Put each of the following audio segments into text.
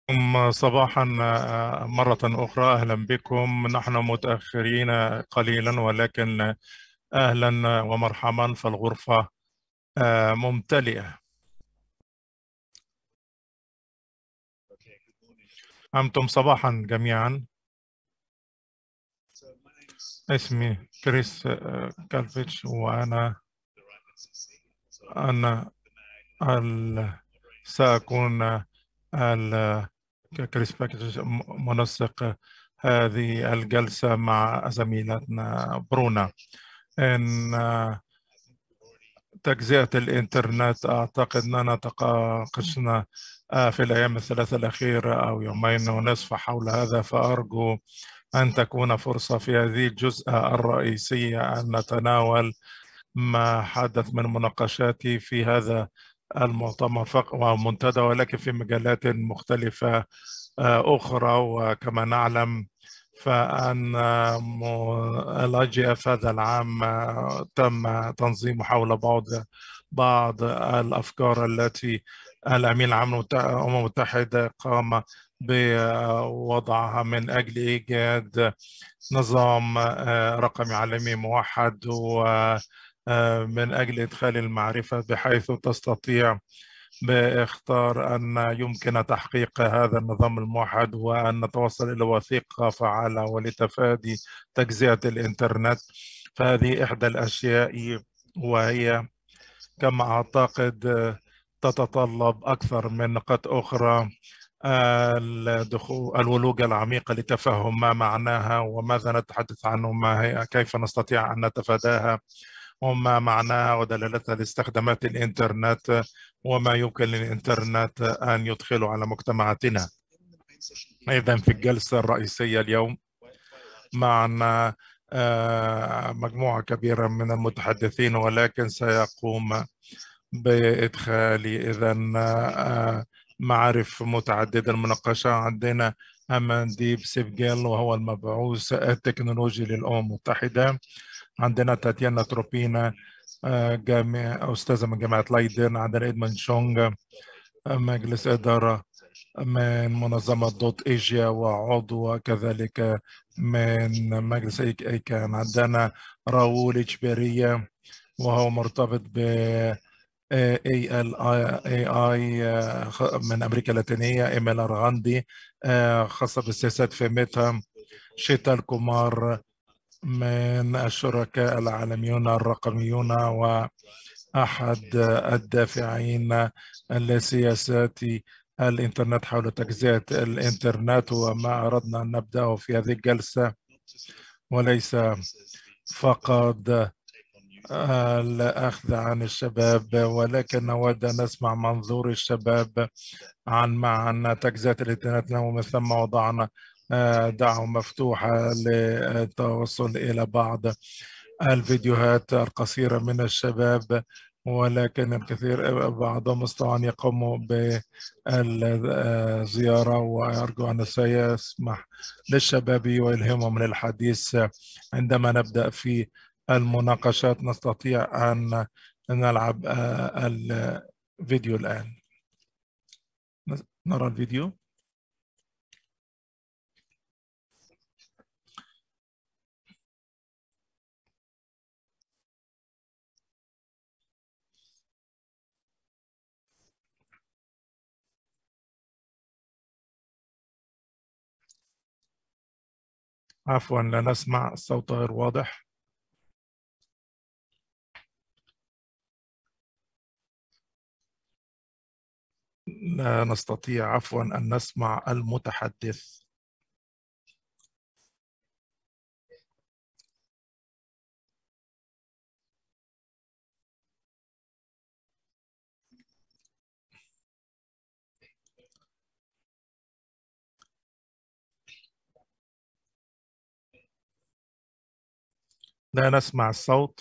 صباحا مرة أخرى أهلا بكم. نحن متأخرين قليلا، ولكن أهلا ومرحبا. فالغرفة ممتلئة. أنتم صباحا جميعا. اسمي كريس كالفيتش، وأنا أنا ال... سأكون كريس باكج منسق هذه الجلسة مع زميلتنا برونا. إن تجزئة الإنترنت، أعتقد أننا تناقشنا في الأيام الثلاثة الأخيرة أو يومين ونصف حول هذا، فأرجو أن تكون فرصة في هذه الجزء الرئيسية أن نتناول ما حدث من مناقشات في هذا المؤتمر ومنتدى، ولكن في مجالات مختلفة أخرى. وكما نعلم فأن ال IGF هذا العام تم تنظيمه حول بعض الأفكار التي الأمين العام للأمم المتحدة قام بوضعها من أجل إيجاد نظام رقمي عالمي موحد، ومن أجل إدخال المعرفة بحيث تستطيع باختار أن يمكن تحقيق هذا النظام الموحد وأن نتوصل إلى وثيقة فعالة ولتفادي تجزئة الإنترنت. فهذه إحدى الأشياء، وهي كما أعتقد تتطلب أكثر من نقاط أخرى الولوج العميق لتفهم ما معناها وماذا نتحدث عنه، ما هي، كيف نستطيع أن نتفاداها، وما معناها ودلالتها لاستخدامات الإنترنت، وما يمكن للإنترنت أن يدخله على مجتمعاتنا. إذن في الجلسة الرئيسية اليوم معنا مجموعة كبيرة من المتحدثين، ولكن سيقوم بإدخال إذن معارف متعددة. المناقشة عندنا أمانديب سيفجيل، وهو المبعوث التكنولوجي للأمم المتحدة. عندنا تاتيانا تروبينا، أستاذة من جامعة لايدن. عندنا إدمن شونغ، مجلس إدارة من منظمة دوت إيجيا وعضو كذلك من مجلس إيكان. عندنا راؤول إجبارية، وهو مرتبط ب AI من أمريكا اللاتينية. إيميل أرغاندي، خاصة بالسياسات في ميتا. شيتال كومار من الشركاء العالميون الرقميون، وأحد الدافعين لسياسات الإنترنت حول تجزئة الإنترنت. وما أردنا أن نبدأ في هذه الجلسة وليس فقط الأخذ عن الشباب، ولكن نود أن نسمع منظور الشباب عن معنى تجزئة الإنترنت. ومن ثم وضعنا دعوة مفتوحة للتوصل إلى بعض الفيديوهات القصيرة من الشباب، ولكن الكثير بعضهم استطاعوا أن يقوموا بالزيارة، وأرجو أن سيسمح للشباب ويلهمهم للحديث. عندما نبدأ في المناقشات نستطيع أن نلعب الفيديو الآن. نرى الفيديو. عفوا، لا نسمع، الصوت غير واضح. لا نستطيع عفوا أن نسمع المتحدث. لا نسمع الصوت.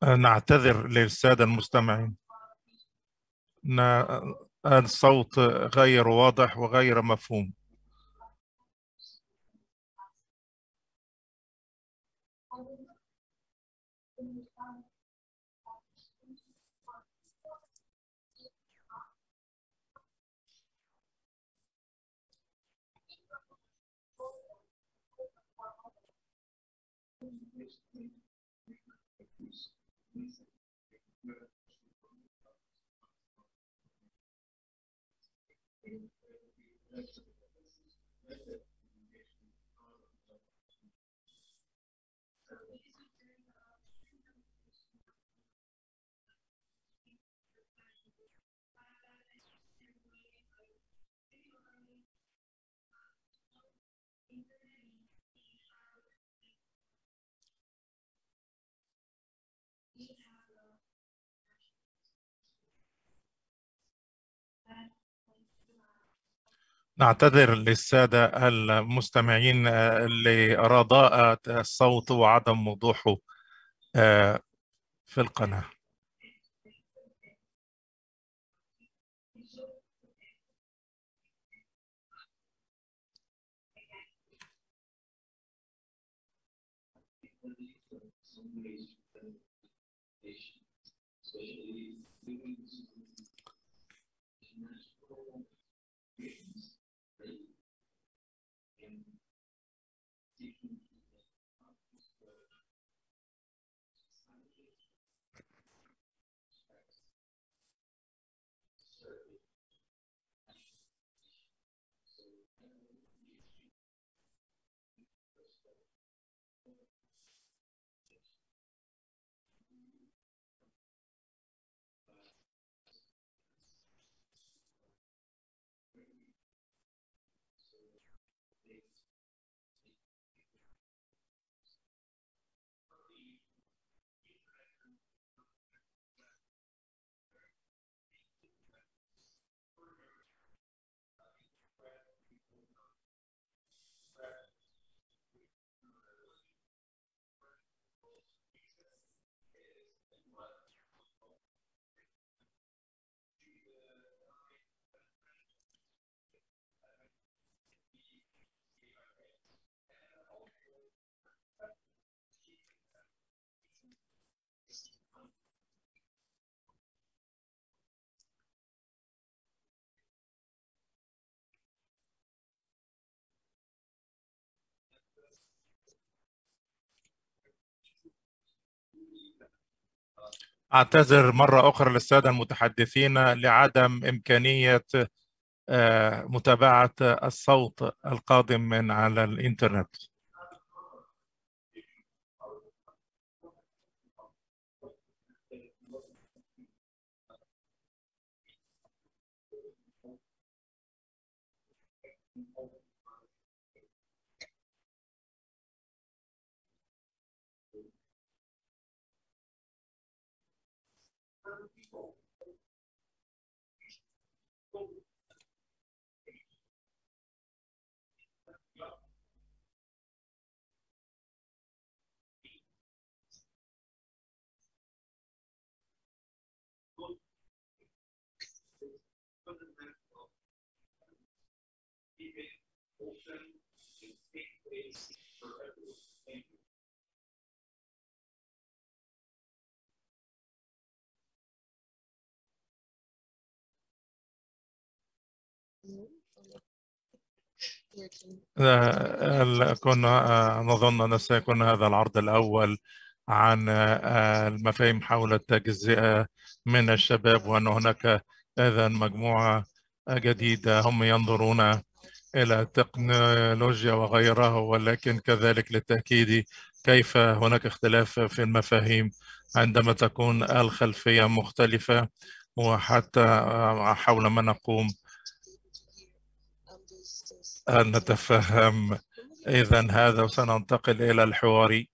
نعتذر للسادة المستمعين، الصوت غير واضح وغير مفهوم. نعتذر للسادة المستمعين لرداءة الصوت وعدم وضوحه في القناة. أعتذر مرة أخرى للسادة المتحدثين لعدم إمكانية متابعة الصوت القادم من على الإنترنت. كنا نظن أن سيكون هذا العرض الأول عن المفاهيم حول التجزئة من الشباب، وأن هناك إذن مجموعة جديدة هم ينظرون إلى التكنولوجيا وغيرها، ولكن كذلك للتأكيد كيف هناك اختلاف في المفاهيم عندما تكون الخلفية مختلفة، وحتى حول ما نقوم أن نتفهم. إذن هذا وسننتقل إلى الحوار.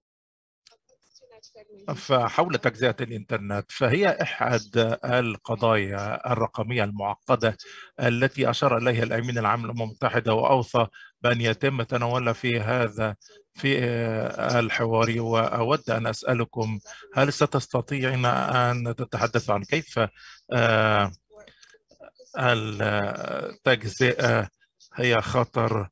فحول تجزئة الإنترنت، فهي إحدى القضايا الرقمية المعقدة التي أشار إليها الأمين العام للأمم المتحدة، وأوصى بأن يتم تناولها في هذا في الحوار، وأود أن أسألكم هل ستستطيعين أن تتحدثوا عن كيف التجزئة هي خطر،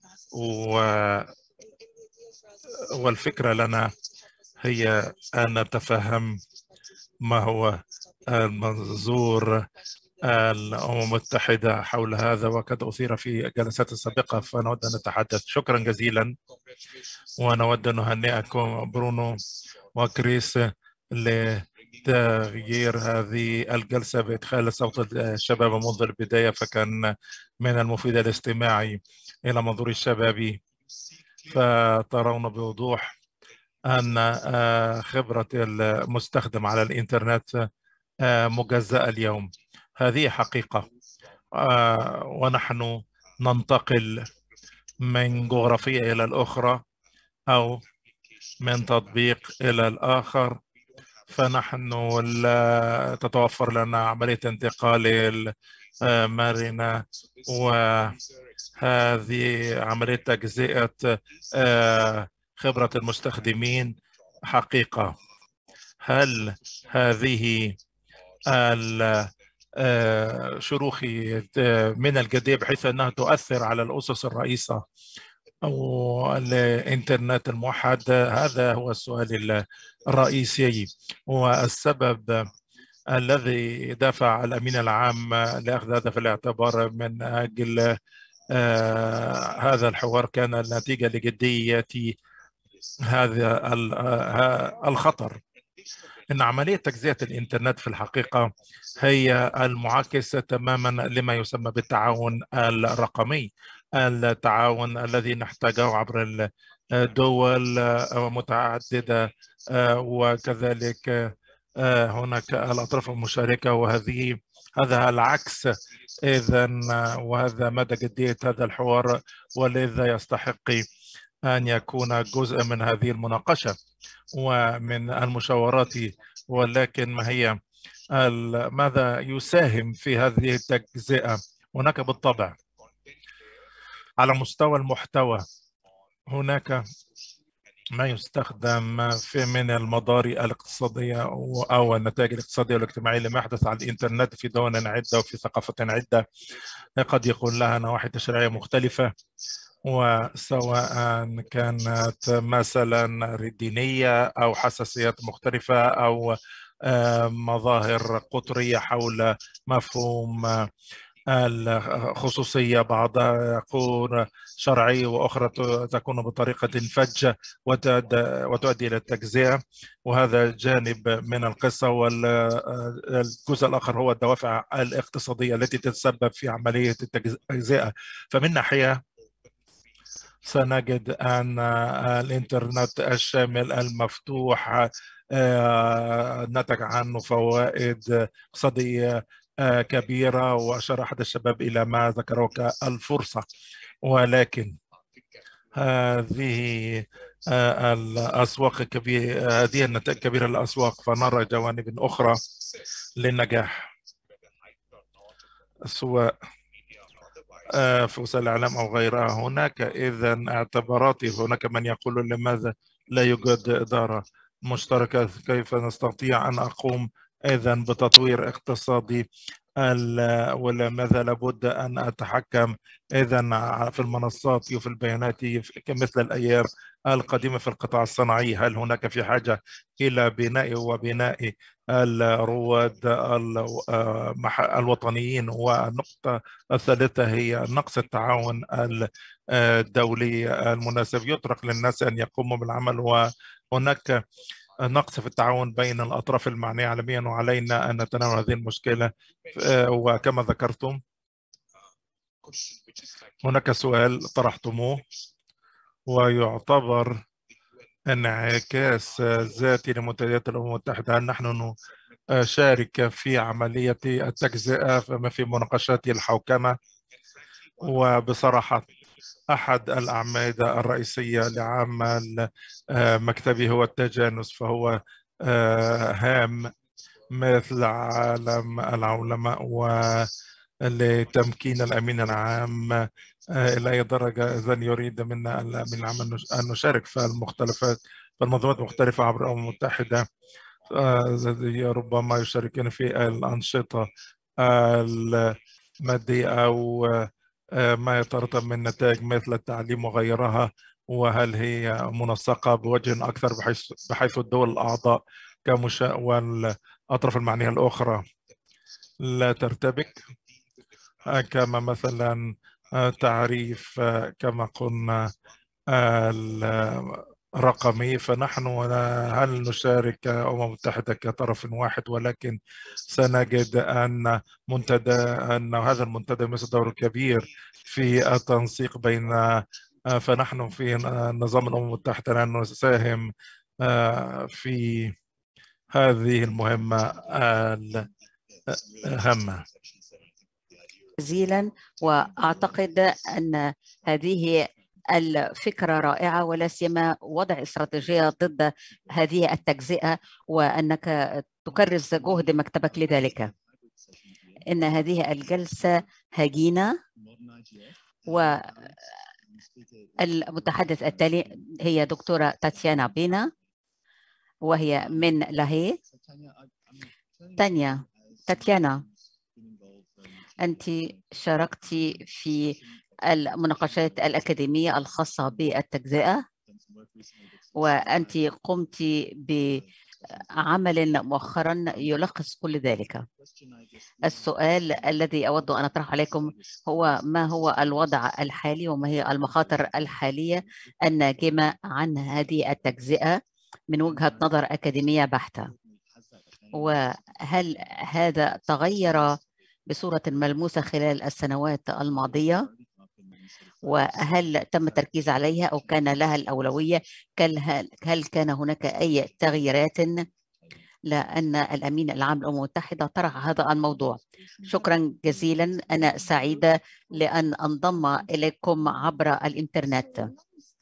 والفكرة لنا هي أن نتفهم ما هو المنظور الأمم المتحدة حول هذا، وقد أثير في الجلسات السابقة، فنود أن نتحدث. شكرا جزيلا، ونود أن نهنئكم برونو وكريس لتغيير هذه الجلسة بإدخال صوت الشباب منذ البداية، فكان من المفيد الاستماع إلى منظور الشباب. فترون بوضوح أن خبرة المستخدم على الإنترنت مجزأة اليوم. هذه حقيقة، ونحن ننتقل من جغرافية إلى الأخرى أو من تطبيق إلى الآخر، فنحن لا تتوفر لنا عملية انتقال مرنة، وهذه عملية تجزئة خبرة المستخدمين حقيقة. هل هذه الشروخ من الجديد بحيث أنها تؤثر على الأسس الرئيسة أو الإنترنت الموحد؟ هذا هو السؤال الرئيسي، والسبب الذي دفع الأمين العام لأخذ هذا في الاعتبار من أجل هذا الحوار كان النتيجة لجدية هذا الخطر. إن عملية تجزئة الإنترنت في الحقيقة هي المعاكس تماما لما يسمى بالتعاون الرقمي، التعاون الذي نحتاجه عبر الدول متعددة، وكذلك هناك الأطراف المشاركة، هذا العكس. إذن وهذا مدى جدية هذا الحوار، ولذا يستحق أن يكون جزء من هذه المناقشة ومن المشاورات. ولكن ما هي ماذا يساهم في هذه التجزئة؟ هناك بالطبع على مستوى المحتوى هناك ما يستخدم من المضار الاقتصادية أو النتائج الاقتصادية والاجتماعية لما يحدث على الإنترنت في دول عدة وفي ثقافات عدة، قد يكون لها نواحي تشريعية مختلفة، وسواء كانت مثلا دينية أو حساسيات مختلفة أو مظاهر قطرية حول مفهوم الخصوصية، بعضها يكون شرعي وأخرى تكون بطريقة فجة وتؤدي إلى التجزئة، وهذا جانب من القصة. والجزء الآخر هو الدوافع الاقتصادية التي تتسبب في عملية التجزئة. فمن ناحية سنجد أن الإنترنت الشامل المفتوح نتج عنه فوائد اقتصادية كبيرة، وأشار أحد الشباب إلى ما ذكره كالفرصة، ولكن هذه الأسواق كبيرة، هذه النتائج كبيرة للأسواق، فنرى جوانب أخرى للنجاح سواء في وسائل الإعلام أو غيرها. هناك إذن اعتبارات، هناك من يقول لماذا لا يوجد إدارة مشتركة؟ كيف نستطيع أن أقوم إذن بتطوير اقتصادي؟ ولماذا لابد أن أتحكم إذن في المنصات وفي البيانات كمثل الأيام القديمة في القطاع الصناعي؟ هل هناك في حاجة إلى بناء الرواد الوطنيين؟ والنقطة الثالثة هي نقص التعاون الدولي المناسب، يترك للناس أن يقوموا بالعمل، وهناك نقص في التعاون بين الأطراف المعنية عالميا، وعلينا أن نتناول هذه المشكلة. وكما ذكرتم هناك سؤال طرحتموه ويعتبر انعكاس ذاتي لمنتديات الأمم المتحدة. هل نحن نشارك في عملية التجزئة فما في مناقشات الحوكمة؟ وبصراحة أحد الأعمدة الرئيسية لعمل مكتبي هو التجانس، فهو هام مثل عالم العولمة لتمكين الأمين العام إلى أي درجة إذن يريد منا الأمين العام أن نشارك في المختلفات في المنظومات المختلفة عبر الأمم المتحدة. ربما يشاركون في الأنشطة المادية أو ما يترتب من نتائج مثل التعليم وغيرها، وهل هي منسقة بوجه أكثر بحيث الدول الأعضاء والأطراف المعنية الأخرى لا ترتبك، كما مثلا تعريف كما قلنا الرقمي. فنحن هل نشارك كأمم المتحدة كطرف واحد، ولكن سنجد أن هذا المنتدى يمثل دور كبير في التنسيق بين فنحن في نظام الأمم المتحدة لأن نساهم في هذه المهمة الهامة جزيلا. وأعتقد أن هذه الفكرة رائعة، ولا سيما وضع استراتيجية ضد هذه التجزئة، وأنك تكرس جهد مكتبك لذلك. إن هذه الجلسة هجينة، والمتحدث التالي هي دكتورة تاتيانا بينا، وهي من لاهي. تاتيانا، أنت شاركت في المناقشات الأكاديمية الخاصة بالتجزئة، وأنت قمت بعمل مؤخرا يلخص كل ذلك. السؤال الذي أود أن أطرحه عليكم هو: ما هو الوضع الحالي وما هي المخاطر الحالية الناجمة عن هذه التجزئة من وجهة نظر أكاديمية بحتة؟ وهل هذا تغير بصورة ملموسة خلال السنوات الماضية؟ وهل تم التركيز عليها أو كان لها الأولوية؟ هل كان هناك أي تغييرات؟ لأن الأمين العام للأمم المتحدة طرح هذا الموضوع. شكرا جزيلا، أنا سعيدة لأن أنضم إليكم عبر الإنترنت.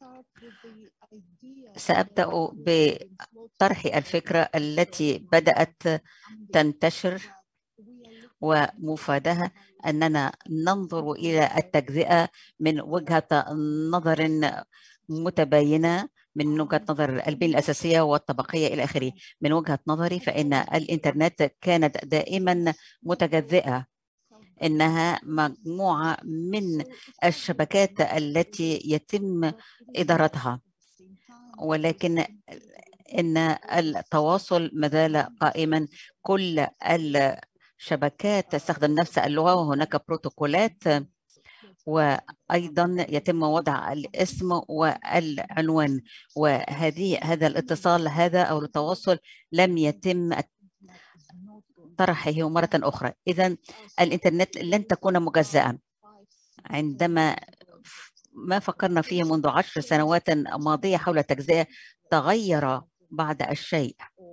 سأبدأ بطرح الفكرة التي بدأت تنتشر ومفادها أننا ننظر إلى التجزئة من وجهة نظر متباينة، من وجهة نظر البنية الأساسية والطبقية إلى آخره. من وجهة نظري فإن الإنترنت كانت دائما متجزئة، إنها مجموعة من الشبكات التي يتم إدارتها، ولكن إن التواصل ما زال قائما. كل الشبكات تستخدم نفس اللغة وهناك بروتوكولات، وأيضا يتم وضع الاسم والعنوان، هذا الاتصال أو التواصل لم يتم طرحه مرة أخرى. إذن الإنترنت لن تكون مجزأة. عندما ما فكرنا فيه منذ 10 سنوات ماضية حول التجزئة تغير بعض الشيء،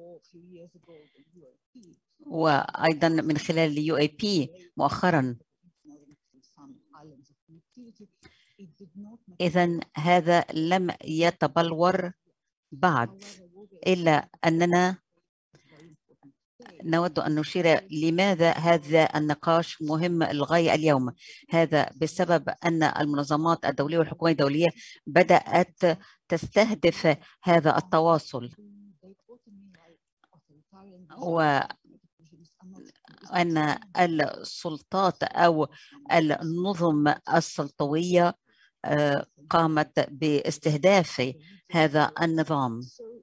وأيضا من خلال UAP مؤخرا. إذن هذا لم يتبلور بعد، إلا أننا نود أن نشير لماذا هذا النقاش مهم للغاية اليوم. هذا بسبب أن المنظمات الدولية والحكومات الدولية بدأت تستهدف هذا التواصل، وأن السلطات أو النظم السلطوية قامت باستهداف هذا النظام.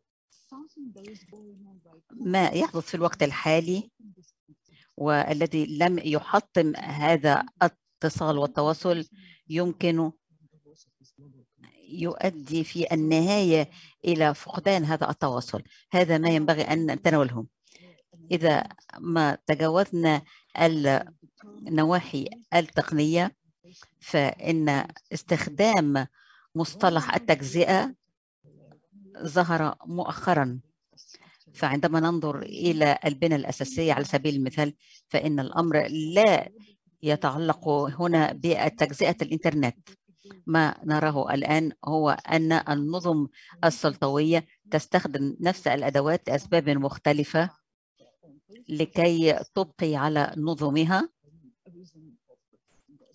ما يحدث في الوقت الحالي والذي لم يحطم هذا الاتصال والتواصل يمكن يؤدي في النهاية إلى فقدان هذا التواصل. هذا ما ينبغي أن نتناوله. إذا ما تجاوزنا النواحي التقنية فإن استخدام مصطلح التجزئة ظهر مؤخرا. فعندما ننظر إلى البنى الأساسية على سبيل المثال فإن الأمر لا يتعلق هنا بتجزئة الإنترنت. ما نراه الآن هو أن النظم السلطوية تستخدم نفس الأدوات لأسباب مختلفة لكي تبقي على نظمها،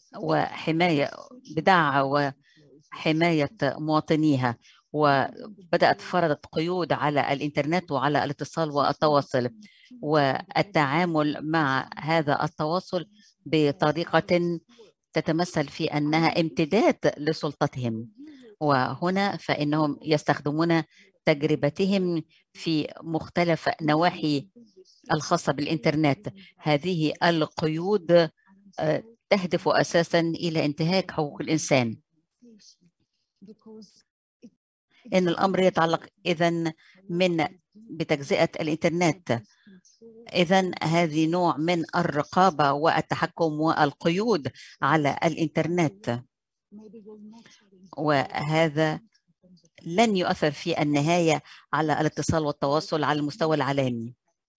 وحماية بدعة وحماية مواطنيها، وبدأت فرضت قيود على الإنترنت وعلى الاتصال والتواصل والتعامل مع هذا التواصل بطريقة تتمثل في أنها امتداد لسلطتهم. وهنا فإنهم يستخدمون تجربتهم في مختلف نواحي الخاصة بالإنترنت. هذه القيود تهدف أساساً إلى انتهاك حقوق الإنسان، إن الأمر يتعلق إذن بتجزئة الإنترنت. إذن هذه نوع من الرقابة والتحكم والقيود على الإنترنت، وهذا لن يؤثر في النهاية على الاتصال والتواصل على المستوى العالمي.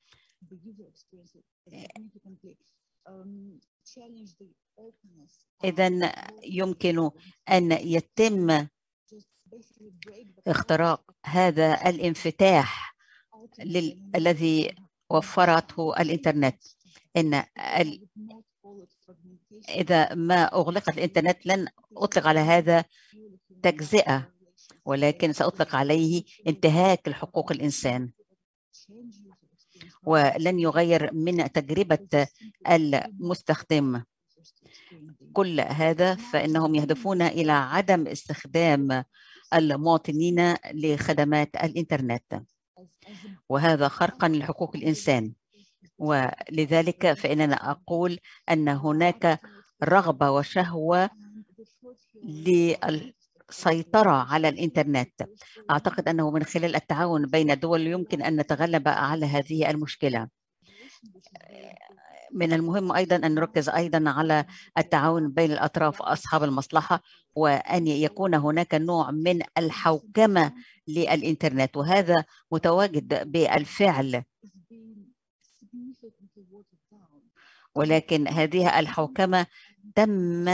إذن يمكن أن يتم اختراق هذا الانفتاح الذي وفرته الإنترنت. إن إذا ما أغلقت الإنترنت لن أطلق على هذا تجزئة، ولكن سأطلق عليه انتهاك لحقوق الإنسان، ولن يغير من تجربة المستخدم. كل هذا فإنهم يهدفون إلى عدم استخدام المواطنين لخدمات الإنترنت، وهذا خرقاً لحقوق الإنسان. ولذلك فإننا أقول أن هناك رغبة وشهوة للسيطرة على الإنترنت. أعتقد أنه من خلال التعاون بين الدول يمكن أن نتغلب على هذه المشكلة. من المهم أيضاً أن نركز أيضاً على التعاون بين الأطراف أصحاب المصلحة، وأن يكون هناك نوع من الحوكمة للإنترنت، وهذا متواجد بالفعل، ولكن هذه الحوكمة تم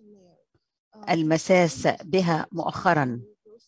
المساس بها مؤخراً.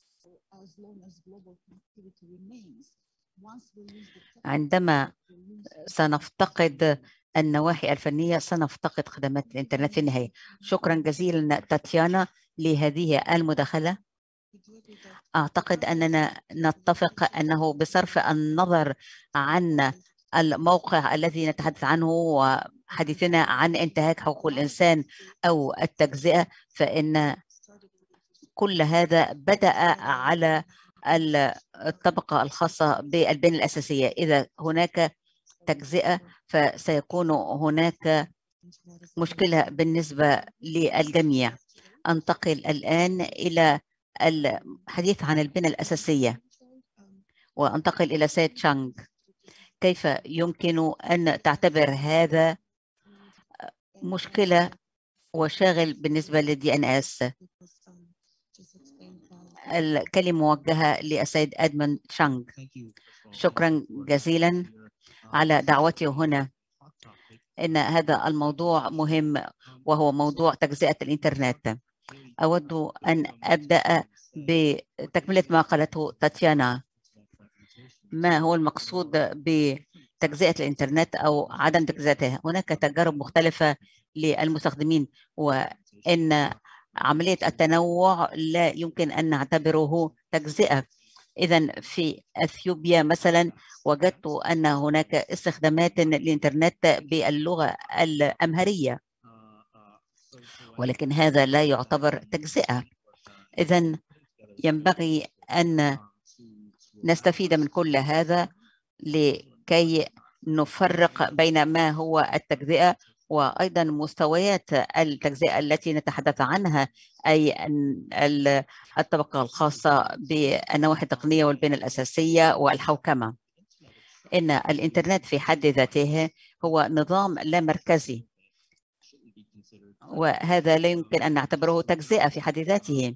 عندما سنفتقد النواحي الفنية سنفتقد خدمات الإنترنت في النهاية. شكراً جزيلاً تاتيانا لهذه المداخلة. أعتقد أننا نتفق أنه بصرف النظر عن الموقع الذي نتحدث عنه وحديثنا عن انتهاك حقوق الإنسان أو التجزئة، فإن كل هذا بدأ على الطبقة الخاصة بالبنية الأساسية. إذا هناك تجزئة فسيكون هناك مشكلة بالنسبة للجميع. أنتقل الآن إلى الحديث عن البنية الأساسية وأنتقل إلى سيد تشانغ. كيف يمكن أن تعتبر هذا مشكلة وشاغل بالنسبة للدي ان اس؟ الكلمة موجهة للسيد أدموند تشانغ. شكرا جزيلا على دعوتي هنا. إن هذا الموضوع مهم وهو موضوع تجزئة الإنترنت. أود أن أبدأ بتكملة ما قالته تاتيانا. ما هو المقصود بتجزئة الإنترنت أو عدم تجزئته؟ هناك تجارب مختلفة للمستخدمين، وإن عملية التنوع لا يمكن أن نعتبره تجزئة. إذن في أثيوبيا مثلا وجدت أن هناك استخدامات للإنترنت باللغة الأمهرية، ولكن هذا لا يعتبر تجزئة. إذن ينبغي أن نستفيد من كل هذا لكي نفرق بين ما هو التجزئة وأيضا مستويات التجزئة التي نتحدث عنها، أي الطبقة الخاصة بالنواحي التقنية والبنية الأساسية والحوكمة. إن الإنترنت في حد ذاته هو نظام لا مركزي، وهذا لا يمكن أن نعتبره تجزئة في حد ذاته.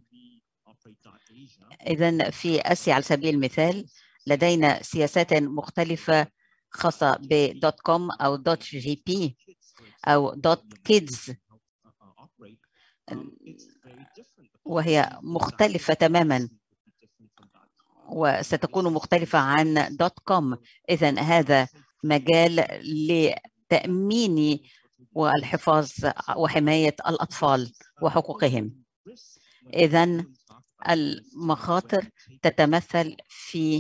إذن في آسيا على سبيل المثال لدينا سياسات مختلفة خاصة بدوت كوم أو دوت جي بي أو دوت كيدز، وهي مختلفة تماما وستكون مختلفة عن دوت كوم. إذن هذا مجال لتأمين والحفاظ وحماية الأطفال وحقوقهم. إذن المخاطر تتمثل في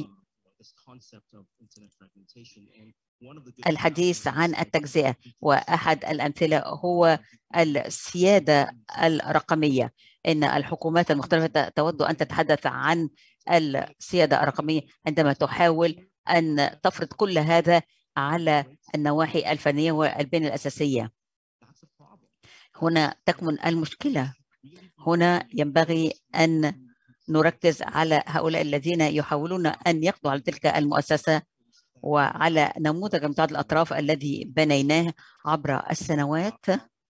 الحديث عن التجزئة، وأحد الأمثلة هو السيادة الرقمية. إن الحكومات المختلفة تود أن تتحدث عن السيادة الرقمية عندما تحاول أن تفرض كل هذا على النواحي الفنية والبنية الأساسية. هنا تكمن المشكلة. هنا ينبغي أن نركز على هؤلاء الذين يحاولون أن يقضوا على تلك المؤسسة وعلى نموذج متعدد الأطراف الذي بنيناه عبر السنوات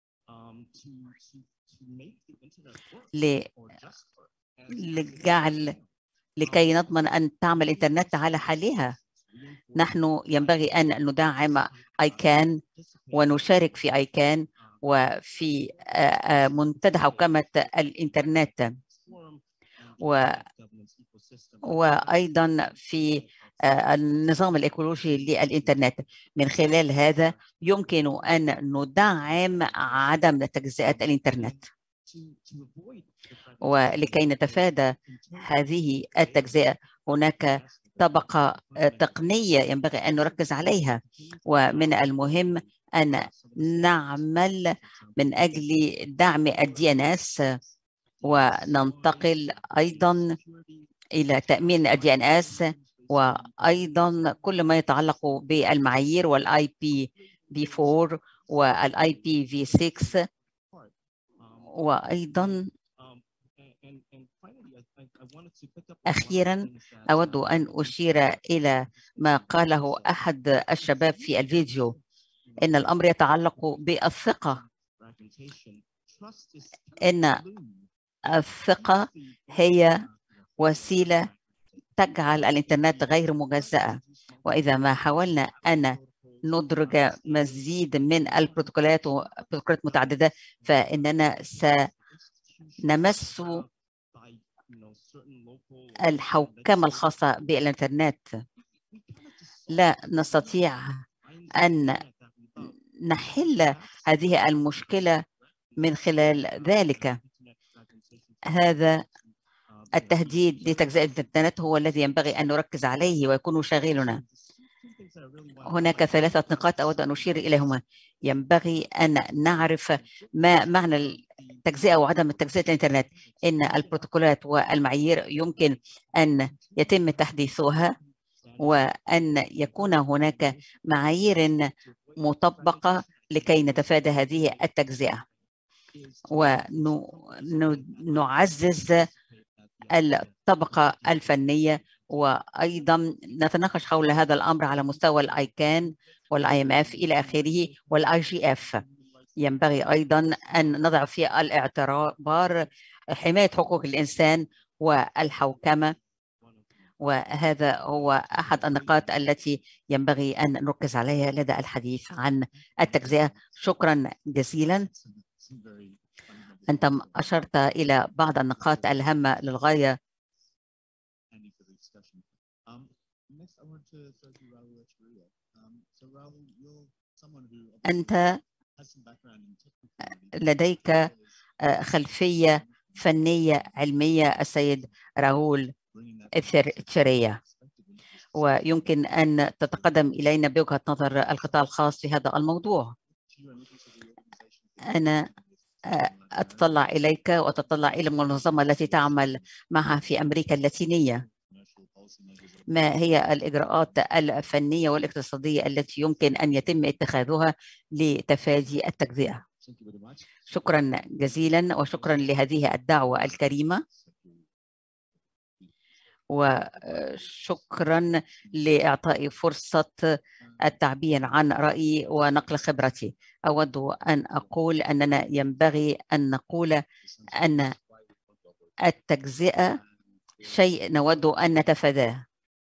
لكي نضمن أن تعمل الإنترنت على حالها. نحن ينبغي أن ندعم ICANN ونشارك في ICANN وفي منتدى حوكمة الإنترنت، وأيضا في النظام الإيكولوجي للإنترنت. من خلال هذا يمكن أن ندعم عدم تجزئة الإنترنت، ولكي نتفادى هذه التجزئة هناك طبقة تقنية ينبغي أن نركز عليها، ومن المهم أن نعمل من أجل دعم الDNS، وننتقل أيضا إلى تأمين الDNS، وأيضا كل ما يتعلق بالمعايير والIPv4 والIPv6. وأيضا أخيرا أود أن أشير إلى ما قاله أحد الشباب في الفيديو، إن الأمر يتعلق بالثقة. إن الثقة هي وسيلة تجعل الإنترنت غير مجزأة، وإذا ما حاولنا أن ندرج مزيد من البروتوكولات متعددة فإننا سنمس الحوكمة الخاصة بالإنترنت. لا نستطيع أن نحل هذه المشكلة من خلال ذلك. هذا التهديد لتجزئة الإنترنت هو الذي ينبغي أن نركز عليه ويكون شاغلنا. هناك 3 نقاط أود أن أشير إليهما. ينبغي أن نعرف ما معنى التجزئة وعدم تجزئة الإنترنت. إن البروتوكولات والمعايير يمكن أن يتم تحديثها، وأن يكون هناك معايير مطبقة لكي نتفادى هذه التجزئة، ونعزز الطبقة الفنية، وأيضا نتناقش حول هذا الأمر على مستوى الICANN والIMF إلى آخره والIGF. ينبغي أيضا أن نضع في الاعتبار حماية حقوق الإنسان والحوكمة، وهذا هو أحد النقاط التي ينبغي أن نركز عليها لدى الحديث عن التجزئة. شكرا جزيلا. أنت أشرت إلى بعض النقاط الهامة للغاية. أنت لديك خلفية فنية علمية السيد راؤول إتشيريا، ويمكن أن تتقدم إلينا بوجهة نظر القطاع الخاص في هذا الموضوع. أنا أتطلع إليك وأتطلع إلى المنظمة التي تعمل معها في أمريكا اللاتينية. ما هي الإجراءات الفنية والاقتصادية التي يمكن أن يتم اتخاذها لتفادي التجزئة؟ شكرا جزيلا، وشكرا لهذه الدعوة الكريمة، وشكرا لإعطائي فرصة التعبير عن رأيي ونقل خبرتي. أود أن أقول أننا ينبغي أن نقول أن التجزئة شيء نود أن نتفاداه،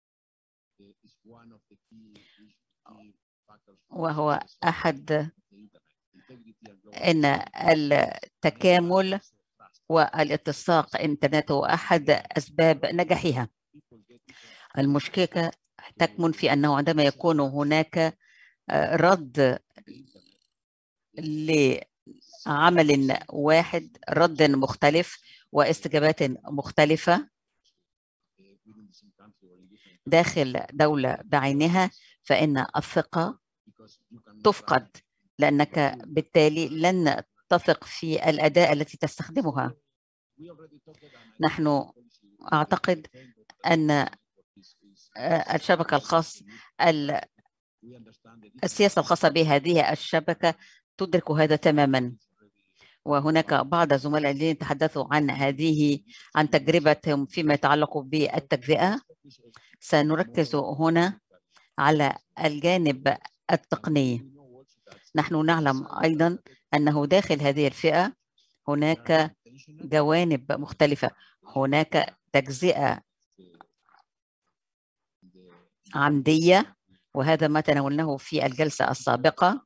وهو أحد أن التكامل والاتساق الإنترنت هو أحد أسباب نجاحها. المشكلة تكمن في أنه عندما يكون هناك رد لعمل واحد، رد مختلف واستجابات مختلفة داخل دولة بعينها، فإن الثقة تفقد، لأنك بالتالي لن تثق في الأداة التي تستخدمها. نحن أعتقد أن الشبكة الخاصة السياسة الخاصة بهذه الشبكة تدرك هذا تماما، وهناك بعض الزملاء الذين تحدثوا عن تجربتهم فيما يتعلق بالتجزئة. سنركز هنا على الجانب التقني. نحن نعلم أيضا أنه داخل هذه الفئة هناك جوانب مختلفة. هناك تجزئة عمدية، وهذا ما تناولناه في الجلسة السابقة،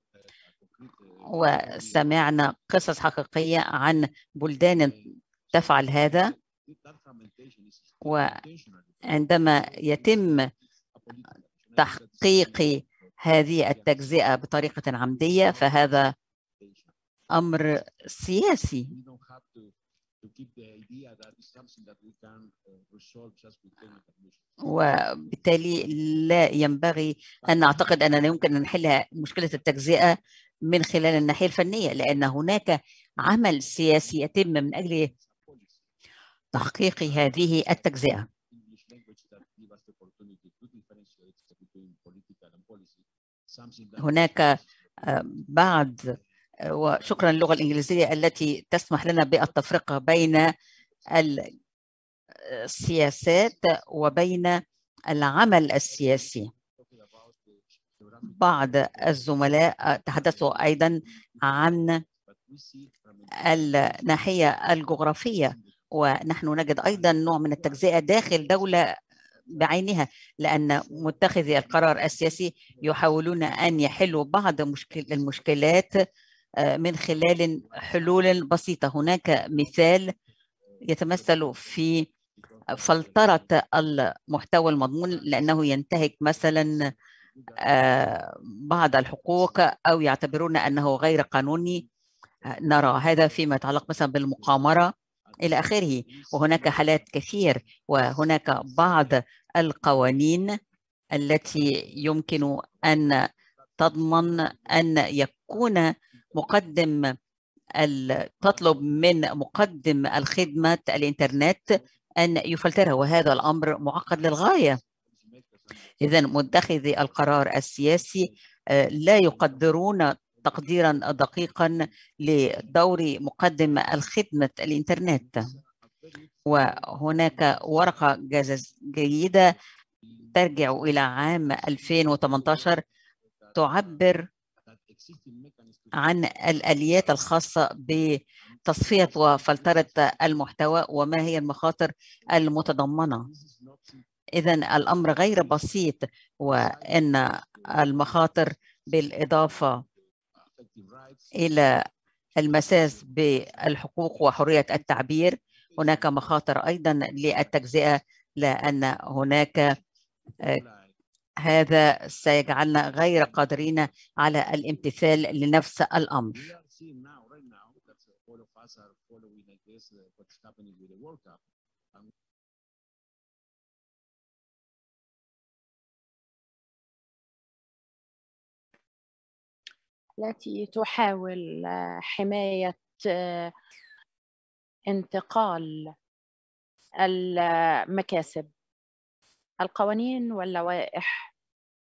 وسمعنا قصص حقيقية عن بلدان تفعل هذا. وعندما يتم تحقيق هذه التجزئة بطريقة عمدية فهذا أمر سياسي، وبالتالي لا ينبغي أن نعتقد أننا يمكن أن نحل مشكلة التجزئة من خلال الناحية الفنية، لأن هناك عمل سياسي يتم من أجل تحقيق هذه التجزئة. هناك بعض، وشكرا للغة الإنجليزية التي تسمح لنا بالتفرقة بين السياسات وبين العمل السياسي. بعض الزملاء تحدثوا أيضا عن الناحية الجغرافية، ونحن نجد أيضا نوع من التجزئة داخل دولة بعينها، لأن متخذي القرار السياسي يحاولون أن يحلوا بعض المشكلات من خلال حلول بسيطة. هناك مثال يتمثل في فلترة المحتوى المضمون، لأنه ينتهك مثلا بعض الحقوق أو يعتبرون أنه غير قانوني. نرى هذا فيما يتعلق مثلا بالمقامرة إلى آخره، وهناك حالات كثير. وهناك بعض القوانين التي يمكن أن تضمن أن يكون تطلب من مقدم الخدمة الإنترنت أن يفلترها، وهذا الأمر معقد للغاية. إذن متخذي القرار السياسي لا يقدرون تقديرا دقيقا لدور مقدم الخدمة الإنترنت. وهناك ورقة جيدة ترجع إلى عام 2018 تعبر عن الآليات الخاصة بتصفية وفلترة المحتوى وما هي المخاطر المتضمنة. إذن الأمر غير بسيط، وأن المخاطر بالإضافة إلى المساس بالحقوق وحرية التعبير، هناك مخاطر أيضا للتجزئة، لأن هناك هذا سيجعلنا غير قادرين على الامتثال لنفس الأمر. التي تحاول حماية انتقال المكاسب. القوانين واللوائح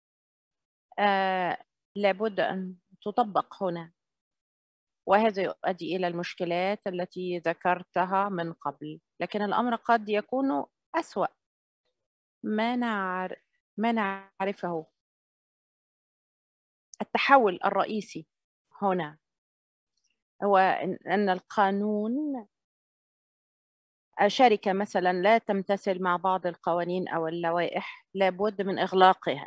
لابد أن تطبق هنا، وهذا يؤدي إلى المشكلات التي ذكرتها من قبل. لكن الأمر قد يكون أسوأ. ما نعرفه التحول الرئيسي هنا هو أن القانون، شركة مثلا لا تمتثل مع بعض القوانين أو اللوائح لابد من إغلاقها.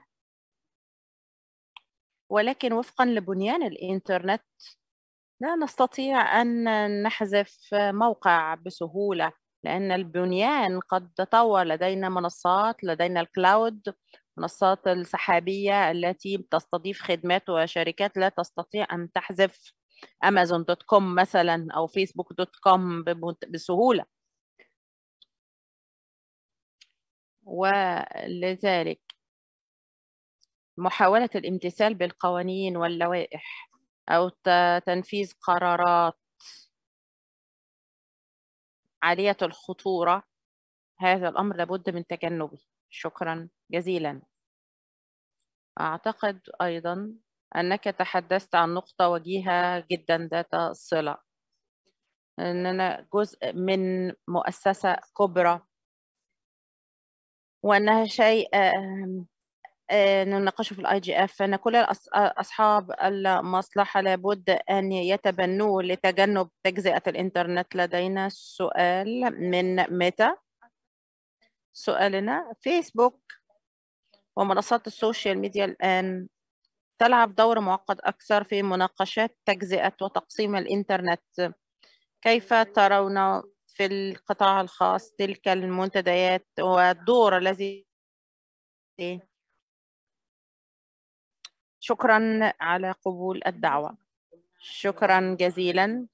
ولكن وفقا لبنيان الإنترنت لا نستطيع أن نحذف موقع بسهولة، لأن البنيان قد تطور. لدينا منصات، لدينا الكلاود، منصات السحابية التي تستضيف خدمات وشركات لا تستطيع أن تحذف amazon.com مثلا أو facebook.com بسهولة. ولذلك محاولة الامتثال بالقوانين واللوائح أو تنفيذ قرارات عالية الخطورة، هذا الأمر لابد من تجنبه. شكرا جزيلا. أعتقد أيضا أنك تحدثت عن نقطة وجيهة جدا ذات صلة، أننا جزء من مؤسسة كبرى وأنها شيء نناقشه في IGF، أن كل أصحاب المصلحة لابد أن يتبنوا لتجنب تجزئة الإنترنت. لدينا سؤال من ميتا. سؤالنا: فيسبوك ومنصات السوشيال ميديا الآن تلعب دور معقد أكثر في مناقشات تجزئة وتقسيم الإنترنت. كيف ترون في القطاع الخاص تلك المنتديات والدور الذي؟ شكرا على قبول الدعوة. شكرا جزيلا.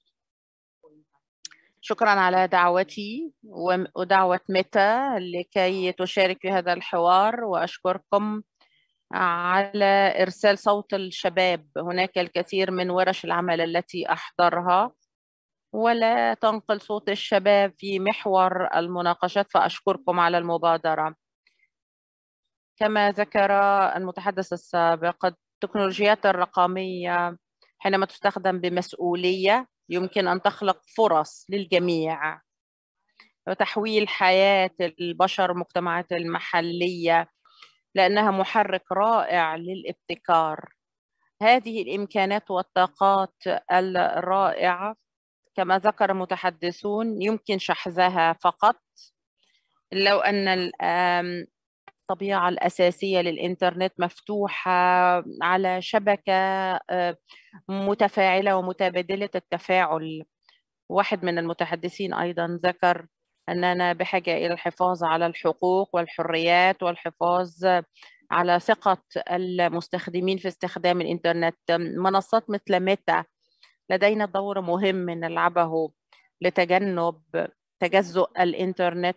شكرا على دعوتي ودعوة ميتا لكي تشارك في هذا الحوار، وأشكركم على إرسال صوت الشباب. هناك الكثير من ورش العمل التي أحضرها ولا تنقل صوت الشباب في محور المناقشات، فأشكركم على المبادرة. كما ذكر المتحدث السابق، التكنولوجيات الرقمية حينما تستخدم بمسؤولية يمكن أن تخلق فرص للجميع وتحويل حياة البشر والمجتمعات المحلية، لأنها محرك رائع للابتكار. هذه الإمكانات والطاقات الرائعة كما ذكر المتحدثون يمكن شحذها فقط لو أن الطبيعة الأساسية للإنترنت مفتوحة على شبكة متفاعلة ومتبادلة التفاعل. واحد من المتحدثين أيضا ذكر أننا بحاجة إلى الحفاظ على الحقوق والحريات والحفاظ على ثقة المستخدمين في استخدام الإنترنت. منصات مثل ميتا لدينا دور مهم نلعبه لتجنب تجزؤ الإنترنت.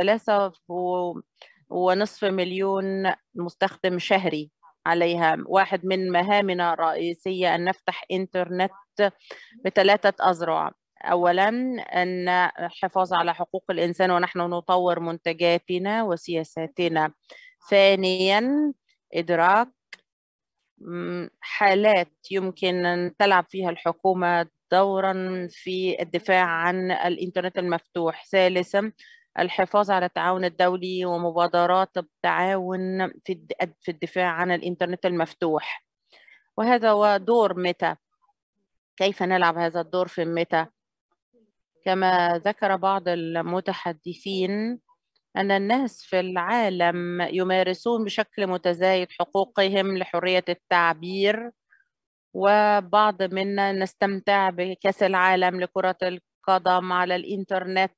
3.5 مليون مستخدم شهري عليها. واحد من مهامنا الرئيسية أن نفتح إنترنت ب3 أذرع. أولاً أن الحفاظ على حقوق الإنسان ونحن نطور منتجاتنا وسياساتنا. ثانياً إدراك حالات يمكن أن تلعب فيها الحكومة دورا في الدفاع عن الإنترنت المفتوح. ثالثا الحفاظ على التعاون الدولي ومبادرات التعاون في الدفاع عن الإنترنت المفتوح. وهذا هو دور ميتا. كيف نلعب هذا الدور في ميتا؟ كما ذكر بعض المتحدثين أن الناس في العالم يمارسون بشكل متزايد حقوقهم لحرية التعبير، وبعض منا نستمتع بكأس العالم لكرة القدم على الإنترنت،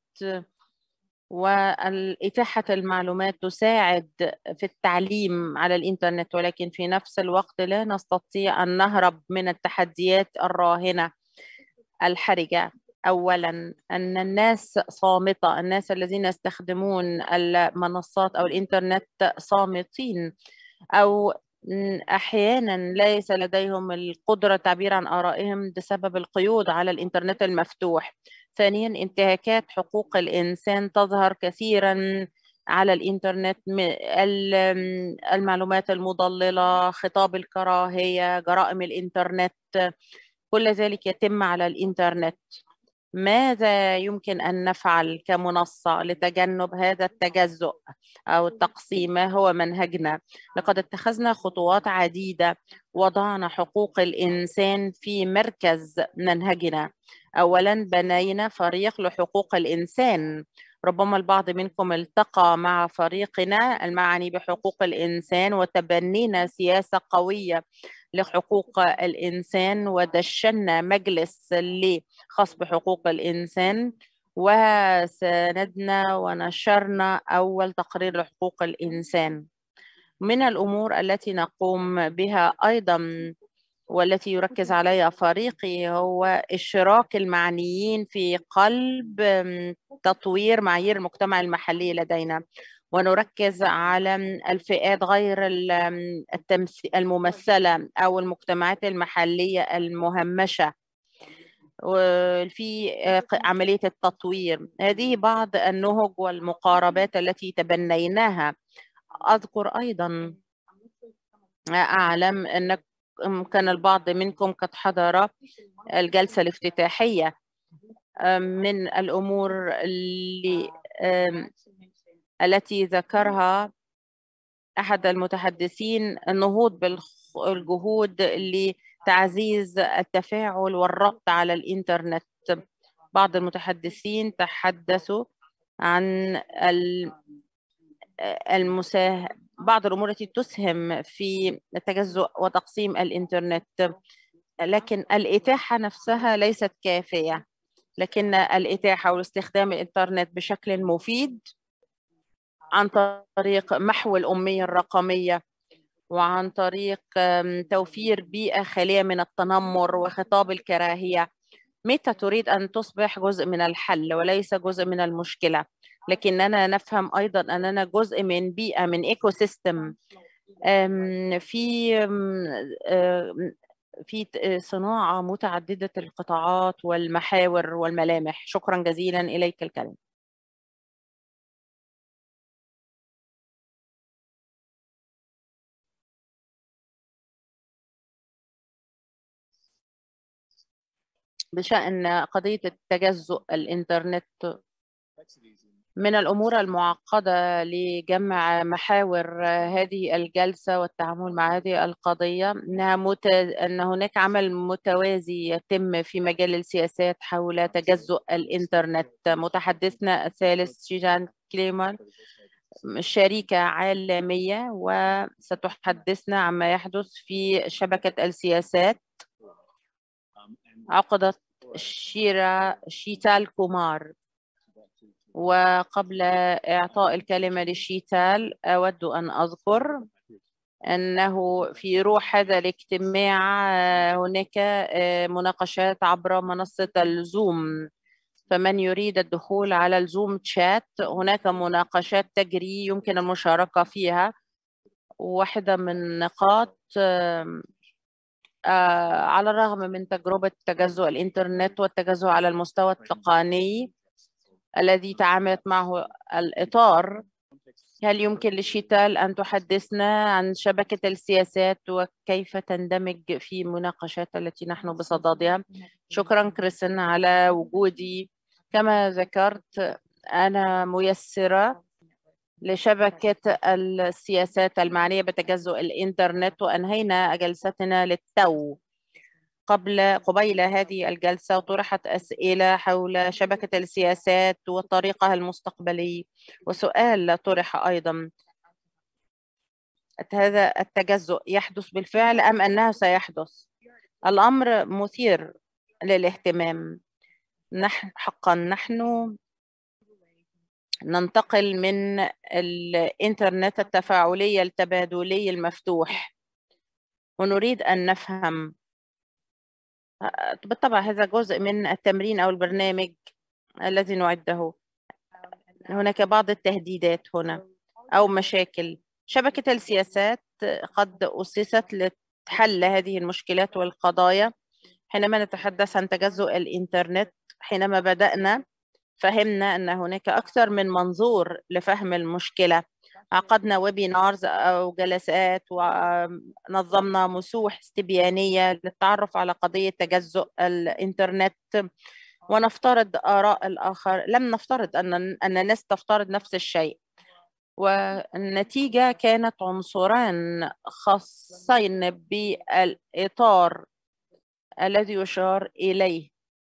وإتاحة المعلومات تساعد في التعليم على الإنترنت، ولكن في نفس الوقت لا نستطيع أن نهرب من التحديات الراهنة الحرجة. أولاً أن الناس صامتة، الناس الذين يستخدمون المنصات أو الإنترنت صامتين، أو أحياناً ليس لديهم القدرة التعبير عن آرائهم بسبب القيود على الإنترنت المفتوح. ثانياً انتهاكات حقوق الإنسان تظهر كثيراً على الإنترنت، المعلومات المضللة، خطاب الكراهية، جرائم الإنترنت، كل ذلك يتم على الإنترنت. ماذا يمكن أن نفعل كمنصة لتجنب هذا التجزؤ أو التقسيم؟ ما هو منهجنا؟ لقد اتخذنا خطوات عديدة، وضعنا حقوق الإنسان في مركز منهجنا. أولاً بنينا فريق لحقوق الإنسان. ربما البعض منكم التقى مع فريقنا المعني بحقوق الإنسان، وتبنينا سياسة قوية لحقوق الإنسان، ودشنا مجلس خاص بحقوق الإنسان، وساندنا ونشرنا أول تقرير لحقوق الإنسان. من الأمور التي نقوم بها أيضا والتي يركز عليها فريقي هو إشراك المعنيين في قلب تطوير معايير المجتمع المحلي لدينا، ونركز على الفئات غير الممثلة أو المجتمعات المحلية المهمشة في عملية التطوير. هذه بعض النهج والمقاربات التي تبنيناها. أذكر أيضا، أعلم أن كان البعض منكم قد حضر الجلسة الافتتاحية. من الأمور التي ذكرها أحد المتحدثين النهوض بالجهود لتعزيز التفاعل والربط على الإنترنت. بعض المتحدثين تحدثوا عن بعض الأمور التي تسهم في تجزؤ وتقسيم الإنترنت، لكن الإتاحة نفسها ليست كافية. لكن الإتاحة واستخدام الإنترنت بشكل مفيد عن طريق محو الأمية الرقمية، وعن طريق توفير بيئة خالية من التنمر وخطاب الكراهية. متى تريد أن تصبح جزء من الحل وليس جزء من المشكلة؟ لكننا نفهم أيضا أننا جزء من بيئة، من إيكو سيستم، في صناعة متعددة القطاعات والمحاور والملامح. شكرا جزيلا، إليك الكلمة. بشأن قضية التجزؤ الإنترنت، من الأمور المعقدة لجمع محاور هذه الجلسة والتعامل مع هذه القضية أن هناك عمل متوازي يتم في مجال السياسات حول تجزؤ الإنترنت. متحدثنا الثالث شيجان كليمان، شركة عالمية، وستحدثنا عما يحدث في شبكة السياسات. عقدت شيتال كومار. وقبل إعطاء الكلمة لشيتال، أود أن أذكر أنه في روح هذا الاجتماع هناك مناقشات عبر منصة الزوم، فمن يريد الدخول على الزوم تشات هناك مناقشات تجري يمكن المشاركة فيها. واحدة من النقاط، على الرغم من تجربة تجزؤ الإنترنت والتجزؤ على المستوى التقني الذي تعاملت معه الإطار، هل يمكن لشيتال أن تحدثنا عن شبكة السياسات وكيف تندمج في مناقشات التي نحن بصددها؟ شكرا كريستين على وجودي. كما ذكرت، أنا ميسرة لشبكة السياسات المعنية بتجزؤ الإنترنت، وأنهينا جلستنا للتو. قبيل هذه الجلسة طرحت أسئلة حول شبكة السياسات وطريقها المستقبلي، وسؤال طرح أيضا: هذا التجزؤ يحدث بالفعل أم أنه سيحدث؟ الأمر مثير للاهتمام. حقا نحن ننتقل من الإنترنت التفاعلي التبادلي المفتوح، ونريد أن نفهم. بالطبع هذا جزء من التمرين أو البرنامج الذي نعده. هناك بعض التهديدات هنا أو مشاكل. شبكة السياسات قد أسست لحل هذه المشكلات والقضايا. حينما نتحدث عن تجزؤ الإنترنت، حينما بدأنا فهمنا أن هناك أكثر من منظور لفهم المشكلة. عقدنا ويبينارز أو جلسات، ونظمنا مسوح استبيانية للتعرف على قضية تجزؤ الإنترنت، ونفترض آراء الآخر. لم نفترض أن الناس تفترض نفس الشيء، والنتيجة كانت عنصران خاصين بالإطار الذي يشار إليه.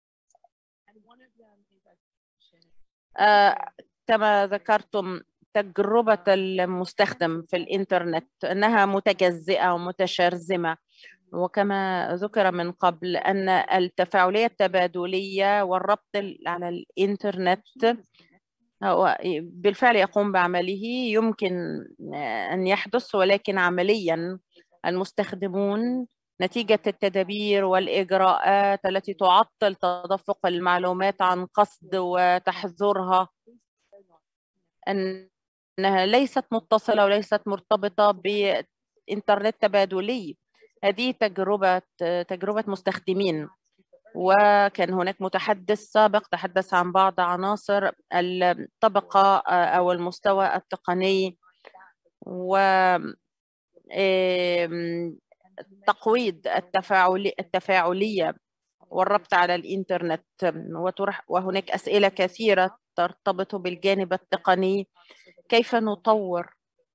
كما ذكرتم، تجربة المستخدم في الإنترنت أنها متجزئة ومتشرذمة، وكما ذكر من قبل أن التفاعلية التبادلية والربط على الإنترنت هو بالفعل يقوم بعمله. يمكن أن يحدث، ولكن عمليا المستخدمون نتيجة التدابير والإجراءات التي تعطل تدفق المعلومات عن قصد وتحذرها أنها ليست متصلة وليست مرتبطة بإنترنت تبادلي. هذه تجربة مستخدمين، وكان هناك متحدث سابق تحدث عن بعض عناصر الطبقة أو المستوى التقني وتقويض التفاعلية والربط على الإنترنت. وهناك أسئلة كثيرة ترتبط بالجانب التقني، كيف نطور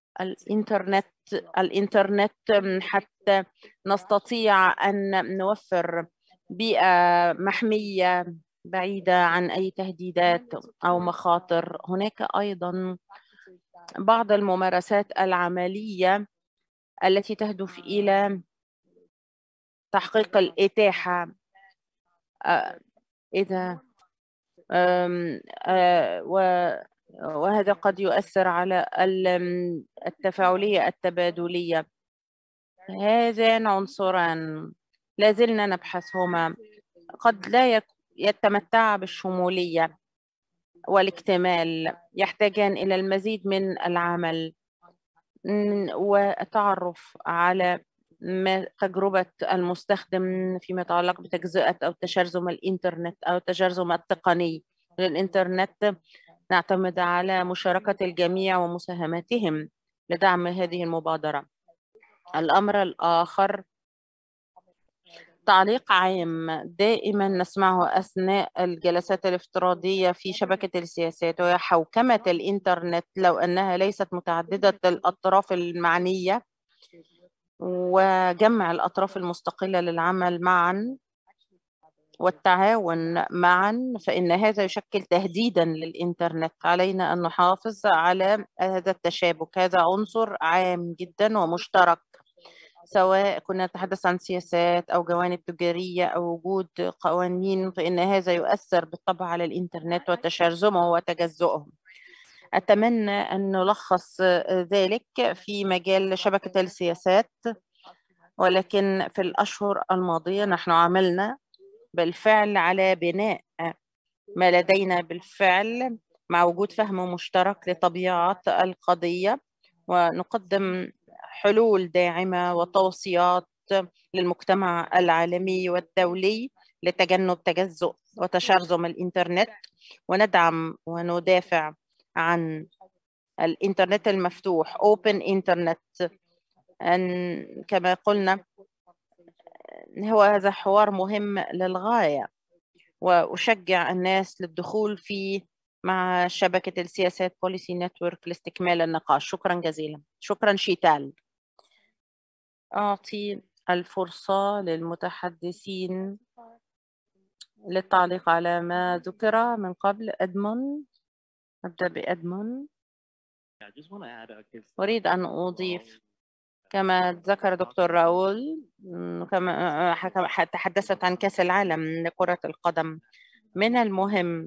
الإنترنت حتى نستطيع أن نوفر بيئة محمية بعيدة عن أي تهديدات أو مخاطر. هناك أيضا بعض الممارسات العملية التي تهدف إلى تحقيق الإتاحة وهذا قد يؤثر على التفاعلية التبادلية. هذان عنصران لازلنا نبحثهما، قد لا يتمتع بالشمولية والاكتمال، يحتاجان إلى المزيد من العمل والتعرف على تجربة المستخدم فيما يتعلق بتجزئة أو تشرذم الإنترنت أو التشرذم التقني للإنترنت. نعتمد على مشاركة الجميع ومساهمتهم لدعم هذه المبادرة. الأمر الآخر تعليق عام دائما نسمعه أثناء الجلسات الافتراضية في شبكة السياسات، وهي حوكمة الإنترنت لو أنها ليست متعددة الأطراف المعنية وجمع الأطراف المستقلة للعمل معا والتعاون معا، فإن هذا يشكل تهديدا للإنترنت. علينا أن نحافظ على هذا التشابك، هذا عنصر عام جدا ومشترك، سواء كنا نتحدث عن سياسات أو جوانب تجارية أو وجود قوانين، فإن هذا يؤثر بالطبع على الإنترنت وتشرذمه وتجزؤه. أتمنى أن نلخص ذلك في مجال شبكة السياسات، ولكن في الأشهر الماضية نحن عملنا بالفعل على بناء ما لدينا بالفعل مع وجود فهم مشترك لطبيعة القضية، ونقدم حلول داعمة وتوصيات للمجتمع العالمي والدولي لتجنب تجزؤ وتشرذم الإنترنت، وندعم وندافع عن الإنترنت المفتوح Open Internet. كما قلنا هو هذا حوار مهم للغاية، وأشجع الناس للدخول فيه مع شبكة السياسات بوليسي نتورك لاستكمال النقاش. شكرا جزيلا. شكرا شيتال. أعطي الفرصة للمتحدثين للتعليق على ما ذكر من قبل. أدمون، أبدأ بأدمون. أريد أن أضيف كما ذكر دكتور راول، كما تحدثت عن كأس العالم لكرة القدم. من المهم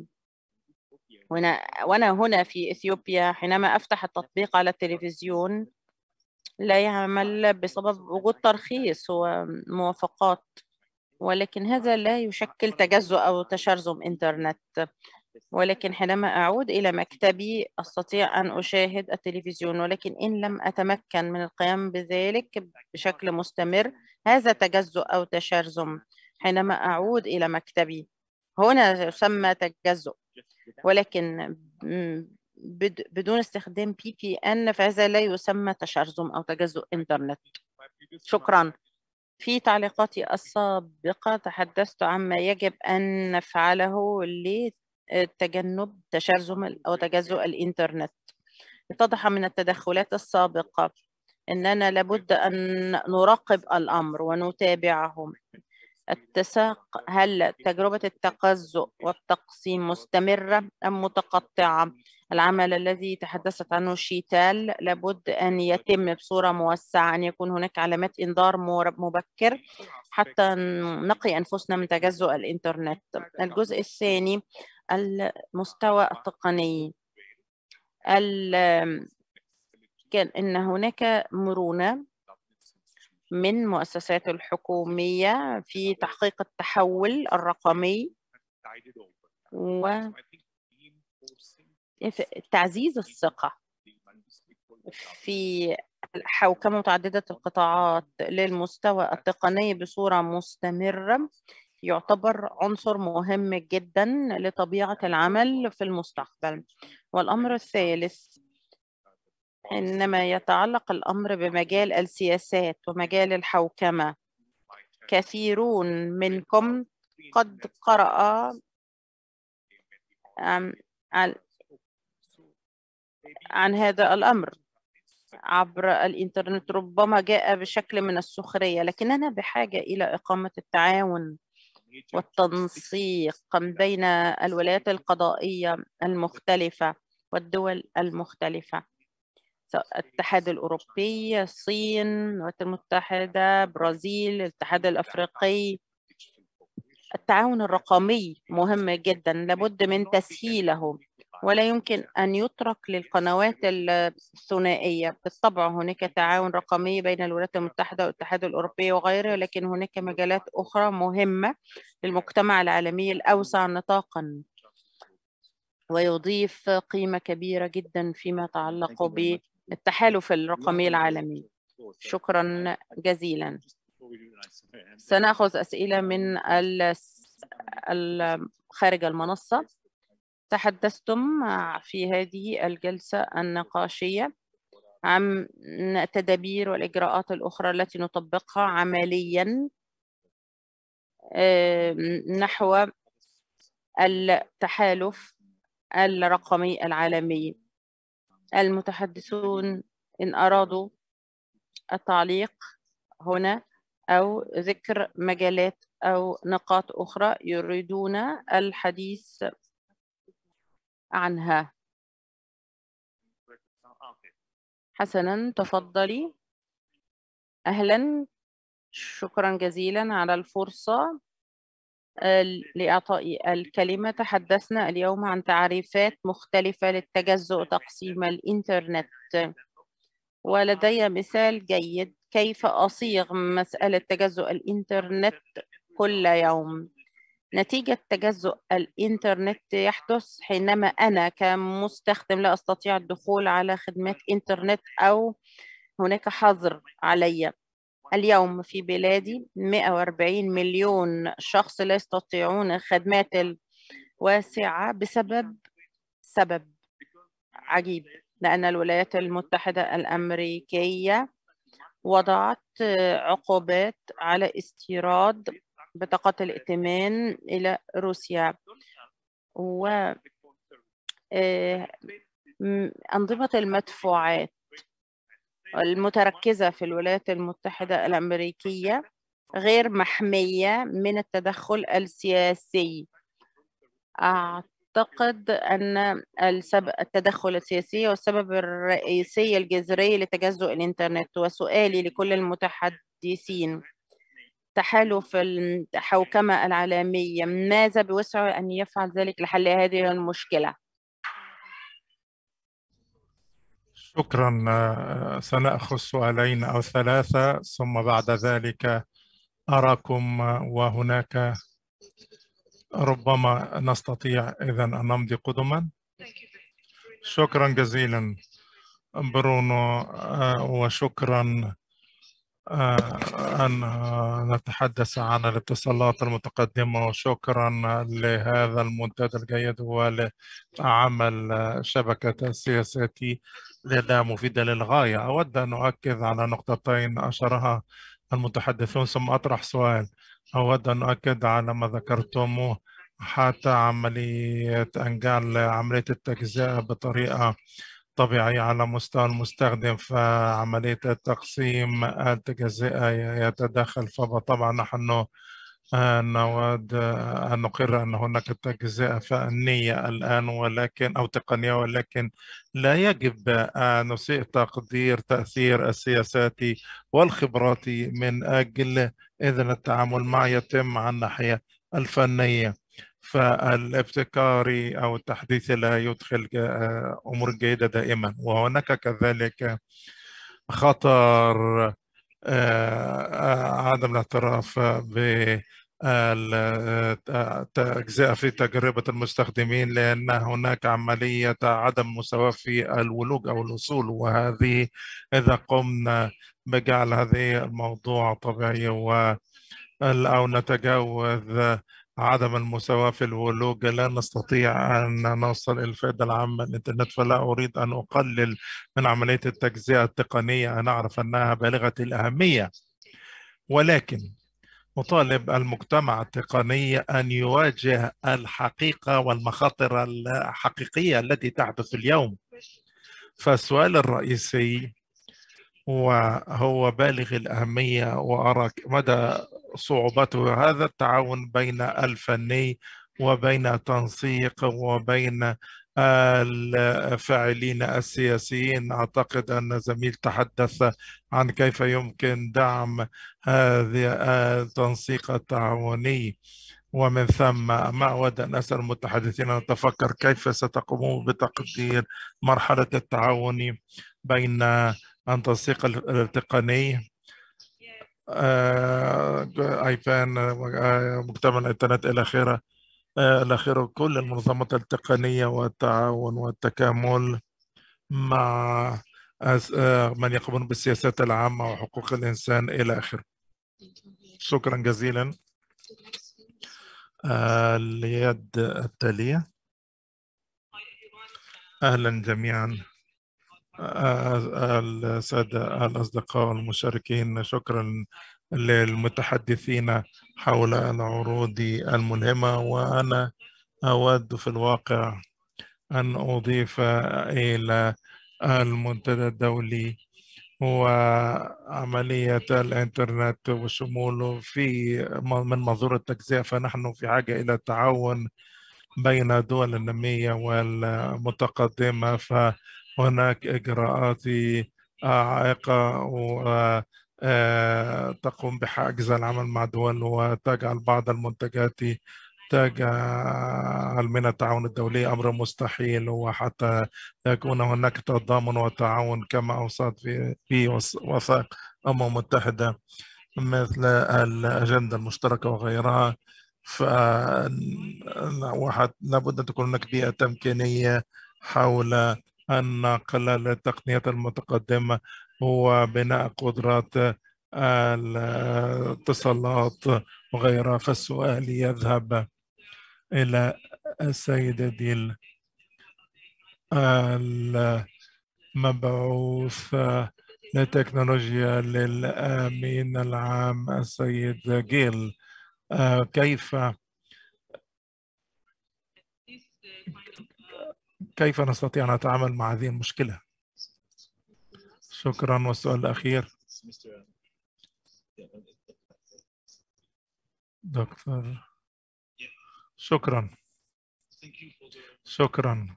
وأنا هنا في إثيوبيا حينما أفتح التطبيق على التلفزيون لا يعمل بسبب وجود ترخيص وموافقات، ولكن هذا لا يشكل تجزؤ أو تشرذم إنترنت. ولكن حينما أعود إلى مكتبي أستطيع أن أشاهد التلفزيون، ولكن إن لم أتمكن من القيام بذلك بشكل مستمر هذا تجزؤ أو تشرذم. حينما أعود إلى مكتبي هنا يسمى تجزؤ، ولكن بدون استخدام VPN فهذا لا يسمى تشرذم أو تجزؤ إنترنت. شكرا. في تعليقاتي السابقة تحدثت عما يجب أن نفعله لتجنب تشرذم أو تجزؤ الإنترنت. اتضح من التدخلات السابقة أننا لابد أن نراقب الأمر ونتابعه. اتساق هل تجربة التجزؤ والتقسيم مستمرة أم متقطعة؟ العمل الذي تحدثت عنه شيتال لابد أن يتم بصورة موسعة، أن يكون هناك علامات إنذار مبكر حتى نقي أنفسنا من تجزؤ الإنترنت. الجزء الثاني المستوى التقني. كان إن هناك مرونة من مؤسسات الحكومية في تحقيق التحول الرقمي وتعزيز الثقة في الحوكمة متعددة القطاعات للمستوى التقني بصورة مستمرة يعتبر عنصر مهم جدا لطبيعة العمل في المستقبل. والأمر الثالث، إنما يتعلق الأمر بمجال السياسات ومجال الحوكمة، كثيرون منكم قد قرأ عن هذا الأمر عبر الإنترنت، ربما جاء بشكل من السخرية، لكننا بحاجة إلى إقامة التعاون والتنسيق بين الولايات القضائية المختلفة والدول المختلفة، الاتحاد الأوروبي، الصين، الولايات المتحدة، برازيل، الاتحاد الأفريقي. التعاون الرقمي مهم جدا، لابد من تسهيله، ولا يمكن أن يترك للقنوات الثنائية. بالطبع هناك تعاون رقمي بين الولايات المتحدة والاتحاد الأوروبي وغيره، لكن هناك مجالات أخرى مهمة للمجتمع العالمي الأوسع نطاقا، ويضيف قيمة كبيرة جدا فيما يتعلق بالتحالف الرقمي العالمي. شكرا جزيلا. سنأخذ أسئلة من خارج المنصة. تحدثتم في هذه الجلسة النقاشية عن التدابير والإجراءات الأخرى التي نطبقها عمليا نحو التحالف الرقمي العالمي. المتحدثون إن أرادوا التعليق هنا أو ذكر مجالات أو نقاط أخرى يريدون الحديث عنها. حسناً، تفضلي. أهلاً، شكراً جزيلاً على الفرصة لإعطاء الكلمة. تحدثنا اليوم عن تعريفات مختلفة للتجزؤ تقسيم الإنترنت، ولدي مثال جيد كيف أصيغ مسألة تجزؤ الإنترنت كل يوم. نتيجة تجزؤ الإنترنت يحدث حينما أنا كمستخدم لا أستطيع الدخول على خدمات إنترنت أو هناك حظر علي. اليوم في بلادي 140 مليون شخص لا يستطيعون الخدمات الواسعة بسبب عجيب، لأن الولايات المتحدة الأمريكية وضعت عقوبات على استيراد بطاقات الائتمان إلى روسيا، وأنظمة المدفوعات المتركزة في الولايات المتحدة الأمريكية غير محمية من التدخل السياسي. أعتقد أن التدخل السياسي هو السبب الرئيسي الجذري لتجزؤ الإنترنت. وسؤالي لكل المتحدثين، تحالف الحوكمة العالمية ماذا بوسعه أن يفعل ذلك لحل هذه المشكلة؟ شكرا. سنأخذ سؤالين أو ثلاثة ثم بعد ذلك أراكم، وهناك ربما نستطيع إذن أن نمضي قدما. شكرا جزيلا برونو، وشكرا أن نتحدث عن الاتصالات المتقدمة، وشكرا لهذا المنتدى الجيد ولعمل شبكة السياسات لدى مفيدة للغاية. أود أن أؤكد على نقطتين أشارها المتحدثون ثم أطرح سؤال. أود أن أؤكد على ما ذكرتموه حتى عملية أنجال عملية التجزئة بطريقة طبيعية على مستوى المستخدم، فعملية التقسيم التجزئة يتدخل. فطبعا نحن نود أن نقر أن هناك تجزئة فنية الآن ولكن أو تقنية، ولكن لا يجب أن نسيء تقدير تأثير السياسات والخبرات من أجل إذن التعامل معه يتم عن الناحية الفنية. فالابتكار أو التحديث لا يدخل أمور جيدة دائما، وهناك كذلك خطر عدم الاعتراف بالتجزئة في تجربة المستخدمين، لأن هناك عملية عدم مساواة في الولوج أو الوصول، وهذه إذا قمنا بجعل هذه الموضوع طبيعي أو نتجاوز عدم المساواة في الولوج لا نستطيع أن نوصل إلى الفائدة العامة للإنترنت. فلا أريد أن أقلل من عملية التجزئة التقنية، أنا أعرف أنها بالغة الأهمية، ولكن أطالب المجتمع التقني أن يواجه الحقيقة والمخاطر الحقيقية التي تحدث اليوم. فالسؤال الرئيسي وهو بالغ الأهمية، وأرى مدى صعوبته، هذا التعاون بين الفني وبين تنسيق وبين الفاعلين السياسيين. أعتقد أن زميل تحدث عن كيف يمكن دعم هذا التنسيق التعاوني، ومن ثم ما أود أن أسأل المتحدثين أن نتفكر كيف ستقومون بتقدير مرحلة التعاون بين التنسيق التقني ايبان مجتمع الانترنت الى اخره كل المنظمات التقنيه والتعاون والتكامل مع من يقومون بالسياسات العامه وحقوق الانسان الى اخره. شكرا جزيلا. اليد التاليه. اهلا جميعا السادة الأصدقاء والمشاركين، شكرا للمتحدثين حول العروض الملهمة. وأنا أود في الواقع أن أضيف إلى المنتدى الدولي وعملية الإنترنت وشموله من منظور التجزئة، فنحن في حاجة إلى التعاون بين الدول النامية والمتقدمة. فهناك إجراءات عائقة وتقوم بحجز العمل مع دول وتجعل بعض المنتجات تجعل من التعاون الدولي أمر مستحيل، وحتى يكون هناك تضامن وتعاون كما أوصت في وثائق الأمم المتحدة مثل الأجندة المشتركة وغيرها. لابد أن تكون هناك بيئة تمكينية حول النقل للتقنيات المتقدمة وبناء قدرات الاتصالات وغيرها. فالسؤال يذهب إلى السيدة ديل، المبعوث للتكنولوجيا للأمين العام السيد جيل، كيف نستطيع أن نتعامل مع هذه المشكلة؟ شكرا. والسؤال الأخير دكتور. شكرا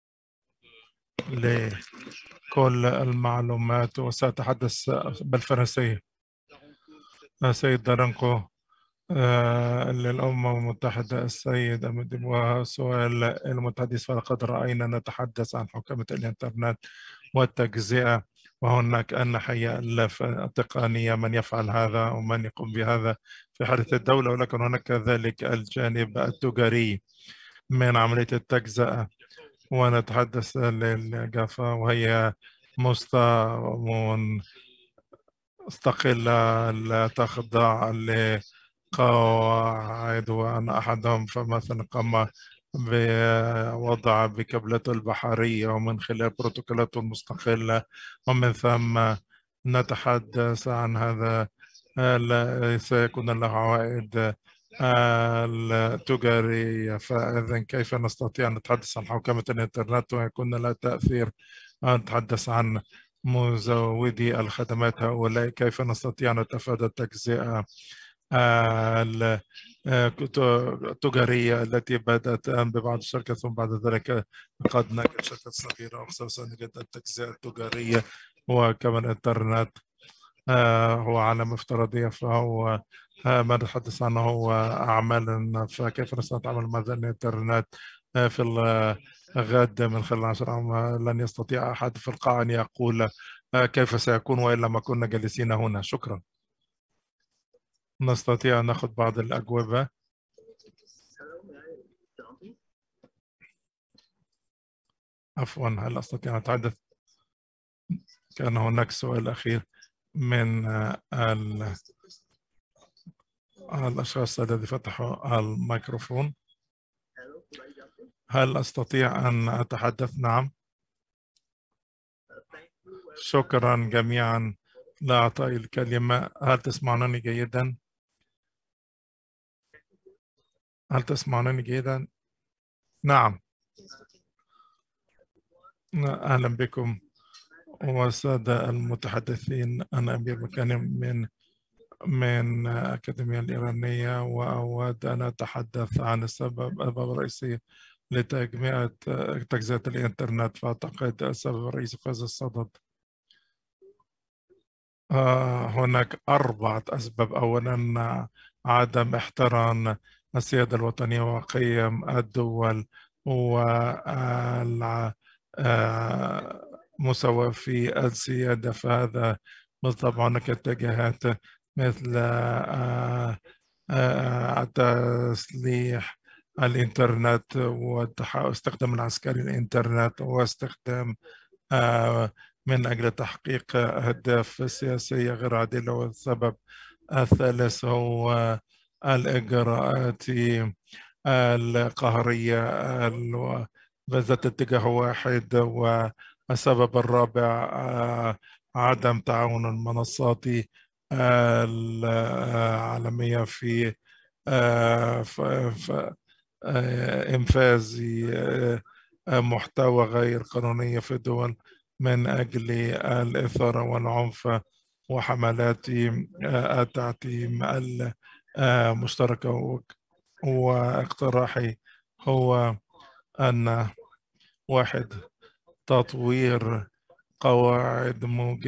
لكل المعلومات، وسأتحدث بالفرنسية. سيد دارنكو للأمم المتحدة السيد أمد، وسؤال المتحدث، فلقد رأينا نتحدث عن حكومة الإنترنت والتجزئة، وهناك الناحية التقنية من يفعل هذا ومن يقوم بهذا في حالة الدولة، ولكن هناك كذلك الجانب التجاري من عملية التجزئة. ونتحدث للجافا وهي مستقلة لا تخضع لقواعد، وأنا أحدهم. فمثلا قام بوضع بكابلات البحرية ومن خلال بروتوكولات مستقلة، ومن ثم نتحدث عن هذا سيكون له عوائد التجارية. فإذا كيف نستطيع أن نتحدث عن حوكمة الإنترنت ويكون لها تأثير؟ نتحدث عن مزودي الخدمات هؤلاء، كيف نستطيع أن نتفادى التجزئة التجارية التي بدأت ببعض الشركات ثم بعد ذلك قد نجد شركات صغيرة، وخصوصا نجد التجزئة التجارية. وكما الإنترنت هو عالم افتراضية، فهو ما نتحدث عنه هو أعمال. فكيف نتعامل مع الإنترنت في الغد من خلال 10 عام؟ لن يستطيع أحد في القاعة أن يقول كيف سيكون وإلا ما كنا جالسين هنا؟ شكرا. نستطيع أن نأخذ بعض الأجوبة. عفوا، هل أستطيع أن أتحدث؟ كان هناك سؤال أخير من الأشخاص الذين فتحوا الميكروفون. هل أستطيع أن أتحدث؟ نعم. شكرا جميعا لإعطائي الكلمة. هل تسمعونني جيدا؟ هل تسمعونني جيدا؟ نعم. أهلا بكم والسادة المتحدثين. أنا أمير مكاني من الأكاديمية الإيرانية، وأود أن أتحدث عن السبب الرئيسي لتجزئة الإنترنت. فأعتقد السبب الرئيسي في هذا الصدد هناك 4 أسباب. أولا، عدم احترام السيادة الوطنية وقيم الدول والمساواة في السيادة. فهذا بالطبع هناك اتجاهات مثل تسليح الإنترنت واستخدام العسكري الإنترنت واستخدام من أجل تحقيق أهداف سياسية غير عادلة. والسبب الثالث هو الإجراءات القهرية ذات اتجاه واحد. والسبب الرابع عدم تعاون المنصات العالمية في إنفاذ محتوى غير قانوني في الدول من أجل الإثارة والعنف وحملات التعتيم المشتركة. واقتراحي هو أن 1، تطوير قواعد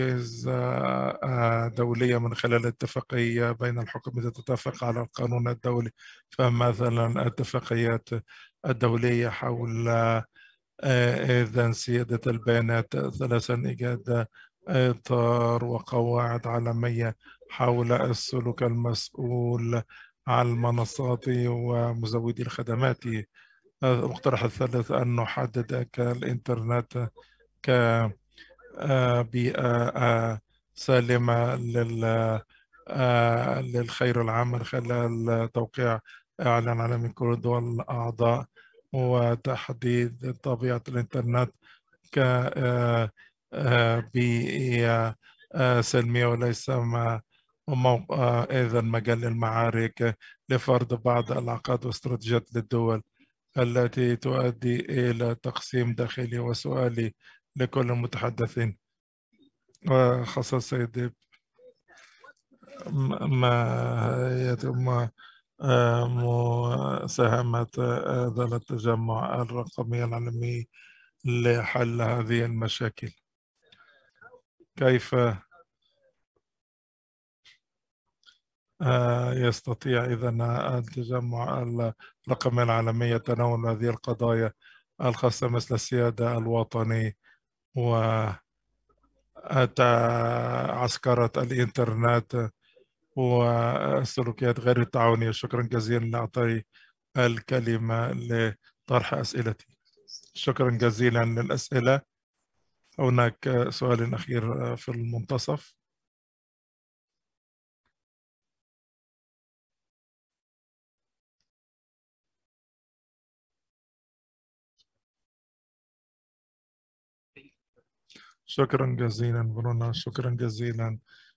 موجزة دولية من خلال اتفاقية بين الحكومات تتفق على القانون الدولي. فمثلا الاتفاقيات الدولية حول إذن سيادة البيانات. 3، إيجاد إطار وقواعد عالمية حول السلوك المسؤول عن المنصات ومزودي الخدمات. المقترح الثالث أن نحدد الإنترنت كبيئة سالمة للخير العام من خلال توقيع إعلان عالمي من كل الدول الأعضاء، وتحديد طبيعة الإنترنت كبيئة سلمية وليس إذا مجال للمعارك لفرض بعض العقد واستراتيجيات للدول التي تؤدي إلى تقسيم داخلي. وسؤالي لكل المتحدثين وخاصة سيدي، ما يتم مساهمة هذا التجمع الرقمي العالمي لحل هذه المشاكل؟ كيف يستطيع إذن التجمع الرقمي العالمي تناول هذه القضايا الخاصة مثل السيادة الوطني وعسكرة الإنترنت والسلوكيات غير التعاونية؟ شكرا جزيلا لأعطي الكلمة لطرح أسئلتي. شكرا جزيلا للأسئلة. هناك سؤال أخير في المنتصف. شكرا جزيلا برونا. شكرا جزيلا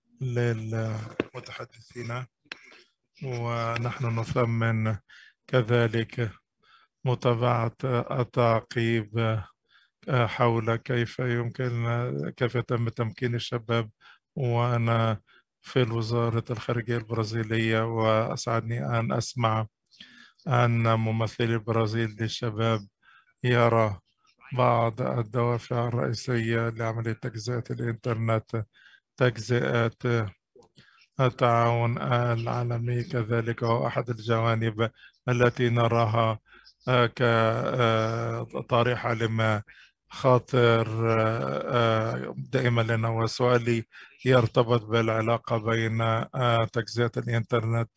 للمتحدثين، ونحن نثمن كذلك متابعة التعقيب حول كيف يتم تمكين الشباب. وأنا في وزارة الخارجية البرازيلية، وأسعدني أن أسمع أن ممثل البرازيل للشباب يرى بعض الدوافع الرئيسية لعملية تجزئة الإنترنت، تجزئة التعاون العالمي كذلك، هو أحد الجوانب التي نراها كطارحة لما خاطر دائما لنا، وسؤالي يرتبط بالعلاقة بين تجزئة الإنترنت.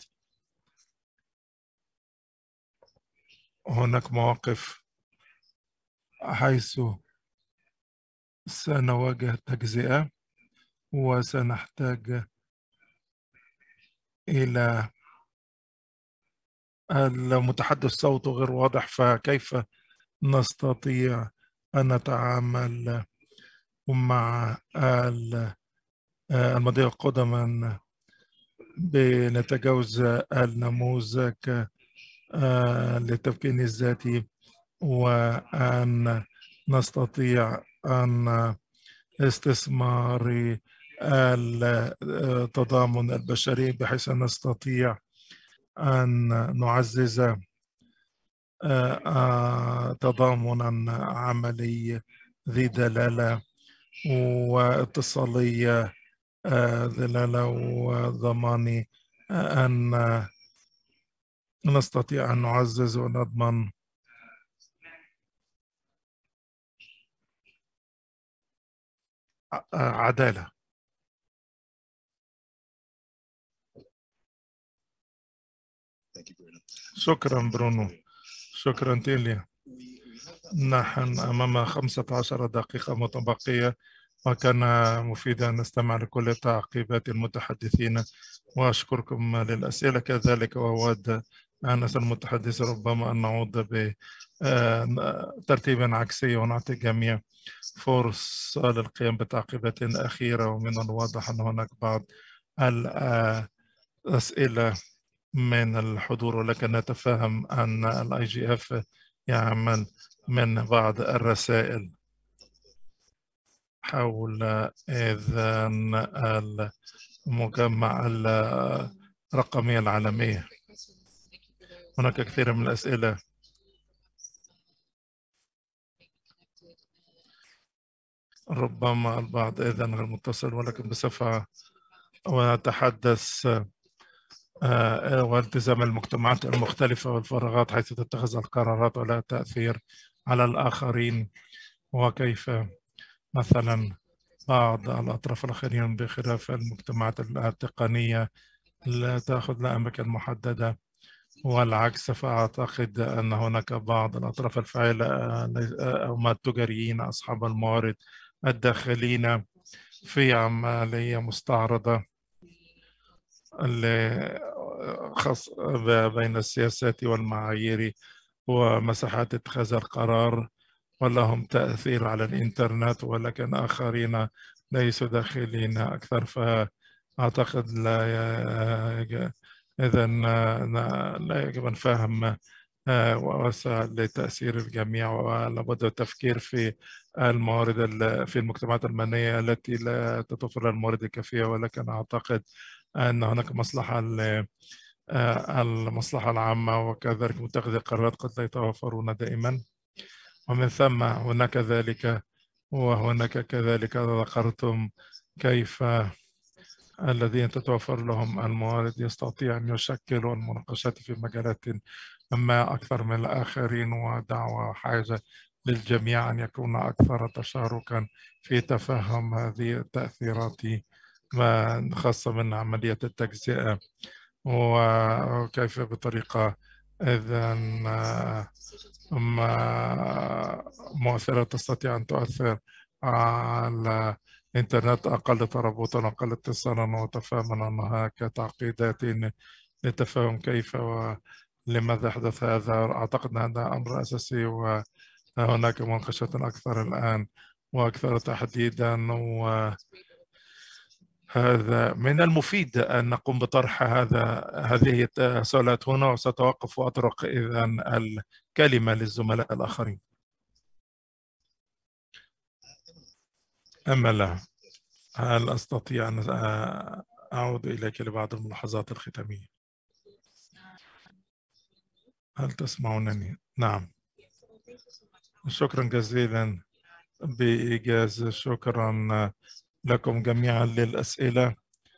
هناك مواقف حيث سنواجه تجزئة وسنحتاج إلى المتحدث صوته غير واضح، فكيف نستطيع أن نتعامل مع الماضي قدما بنتجاوز النموذج للتمكين الذاتي، وأن نستطيع أن استثمار التضامن البشري بحيث أن نستطيع أن نعزز تضامنا عملي ذي دلالة واتصالية دلالة وضمان أن نستطيع أن نعزز ونضمن عدالة. شكرا برونو. شكرا تيليا. نحن أمام 15 دقيقة متبقية، وكان مفيدا أن نستمع لكل تعقيبات المتحدثين، وأشكركم للأسئلة كذلك. وأود أن أسأل المتحدث ربما أن نعود بترتيب عكسي ونعطي الجميع فرصة للقيام بتعقيبات أخيرة. ومن الواضح أن هناك بعض الأسئلة من الحضور، ولكن نتفهم أن IGF يعمل من بعض الرسائل حول إذن المجمع الرقمية العالمية. هناك كثير من الأسئلة. ربما البعض إذن غير متصل، ولكن بصفة ونتحدث والتزام المجتمعات المختلفة والفراغات حيث تتخذ القرارات ولها تأثير على الآخرين، وكيف مثلا بعض الأطراف الآخرين بخلاف المجتمعات التقنية لا تأخذ لها أماكن محددة والعكس. فأعتقد أن هناك بعض الأطراف الفاعلة أو التجاريين أصحاب الموارد الداخلين في عملية مستعرضة خاص بين السياسات والمعايير ومساحات اتخاذ القرار، ولهم تأثير على الإنترنت، ولكن آخرين ليسوا داخلين أكثر. فأعتقد إذن لا يجب أن فهم واسع لتأثير الجميع، ولابد التفكير في الموارد في المجتمعات المالية التي لا تتوفر الموارد الكافية. ولكن أعتقد أن هناك مصلحة المصلحة العامة، وكذلك متخذي القرارات قد لا يتوفرون دائما. ومن ثم هناك كذلك ذكرتم كيف الذين تتوفر لهم الموارد يستطيع أن يشكلوا المناقشات في مجالات ما أكثر من الآخرين، ودعوة حاجة للجميع أن يكون أكثر تشاركا في تفهم هذه التأثيرات خاصة من عملية التجزئة، وكيف بطريقة إذن مؤثرة تستطيع أن تؤثر على الإنترنت أقل ترابطا وأقل اتصالا وتفاهما. هناك تعقيدات لتفهم كيف ولماذا حدث هذا. أعتقد أن هذا أمر أساسي، وهناك مناقشات أكثر الآن وأكثر تحديدا، هذا من المفيد أن نقوم بطرح هذه السؤالات هنا، وستوقف وأطرق إذن الكلمة للزملاء الآخرين. أمل، هل أستطيع أن أعود إليك لبعض الملاحظات الختامية؟ هل تسمعونني؟ نعم. شكرا جزيلا بإيجاز. شكرا لكم جميعا للأسئلة،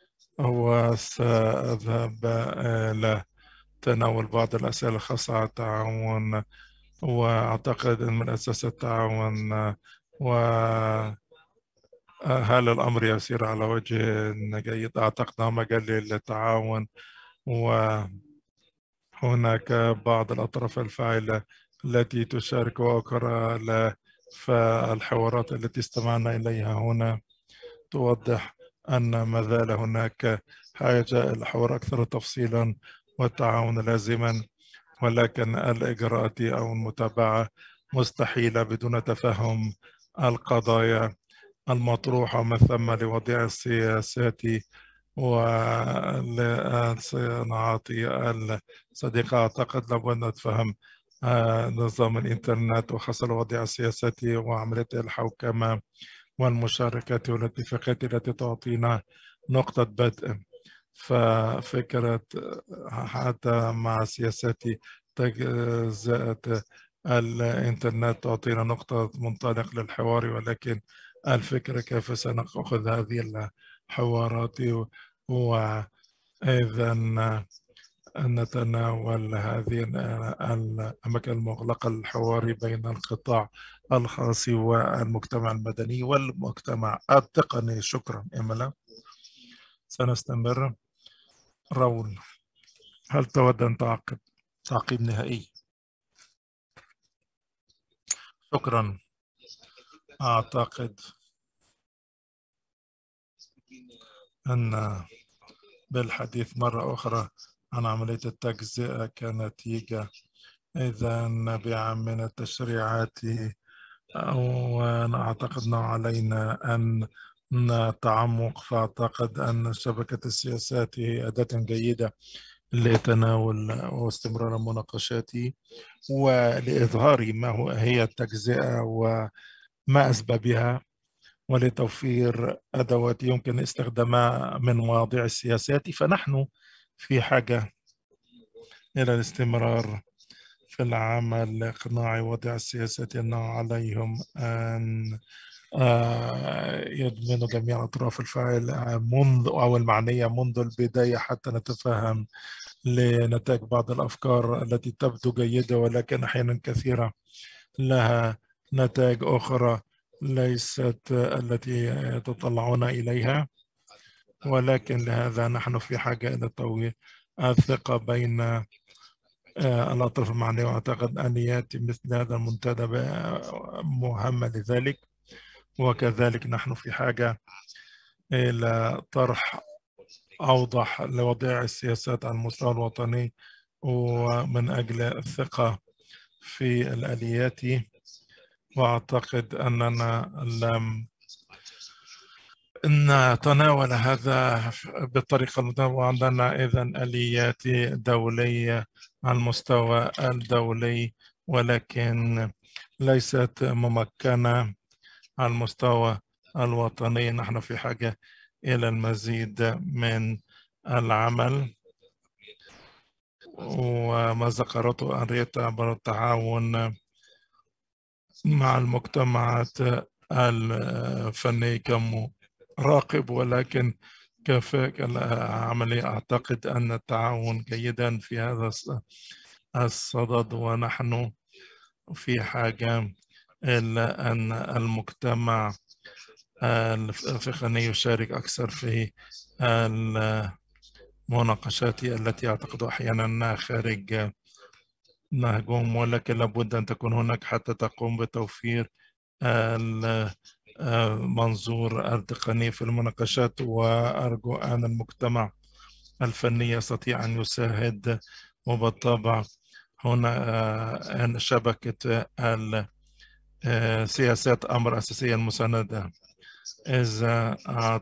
وسأذهب إلى تناول بعض الأسئلة الخاصة على التعاون. وأعتقد أن من أساس التعاون وهل الأمر يسير على وجه جيد؟ أعتقد مجال للتعاون، وهناك بعض الأطراف الفاعلة التي تشارك أخرى. فالحوارات التي استمعنا إليها هنا توضح أن ما زال هناك حاجة إلى حوار أكثر تفصيلا والتعاون لازما، ولكن الإجراءات أو المتابعة مستحيلة بدون تفهم القضايا المطروحة من ثم لوضع السياسات وللصناعات الصديقة. أعتقد لابد أن نتفهم نظام الإنترنت وخاصة وضع السياسات وعملية الحوكمة والمشاركات والاتفاقات التي تعطينا نقطة بدء. ففكرة حتى مع سياسات تجزئة الإنترنت تعطينا نقطة منطلق للحوار، ولكن الفكرة كيف سنأخذ هذه الحوارات وإذا نتناول هذه الأماكن المغلقة للحوار بين القطاع الخاص والمجتمع المدني والمجتمع التقني. شكرا إيميلا. سنستمر. راول، هل تود أن تعقيب نهائي؟ شكرا. أعتقد أن بالحديث مرة أخرى عن عملية التجزئة كنتيجة إذا نابعة من التشريعات، وأعتقد أنه علينا أن نتعمق. فأعتقد أن شبكة السياسات هي أداة جيدة لتناول واستمرار المناقشات ولإظهار ما هي التجزئة وما أسبابها، ولتوفير أدوات يمكن استخدامها من مواضيع السياسات. فنحن في حاجة إلى الاستمرار في العمل لإقناع وضع السياسات أنه عليهم أن يضمن جميع الأطراف الفاعلة منذ أو المعنية منذ البداية حتى نتفهم لنتائج بعض الأفكار التي تبدو جيدة، ولكن أحيانا كثيرة لها نتائج أخرى ليست التي يتطلعون إليها. ولكن لهذا نحن في حاجة إلى تطوير الثقة بين الأطراف المعنية، وأعتقد أن يأتي مثل هذا المنتدى مهمة لذلك. وكذلك نحن في حاجة إلى طرح أوضح لوضع السياسات على المستوى الوطني، ومن أجل الثقة في الآليات. وأعتقد أننا لم نتناول هذا بالطريقة المتناولة، وعندنا إذن آليات دولية على المستوى الدولي ولكن ليست ممكنة على المستوى الوطني. نحن في حاجة إلى المزيد من العمل، وما ذكرته أنريتا عبر التعاون مع المجتمعات الفنية كمراقب، ولكن كعملية أعتقد أن التعاون جيدا في هذا الصدد. ونحن في حاجة إلى أن المجتمع الفقهي يشارك أكثر في المناقشات التي أعتقد أحيانا أنها خارج نهجهم، ولكن لابد أن تكون هناك حتى تقوم بتوفير المنظور التقني في المناقشات. وأرجو أن المجتمع الفني يستطيع أن يساعد. وبالطبع هنا شبكة السياسات أمر أساسي المساندة. إذا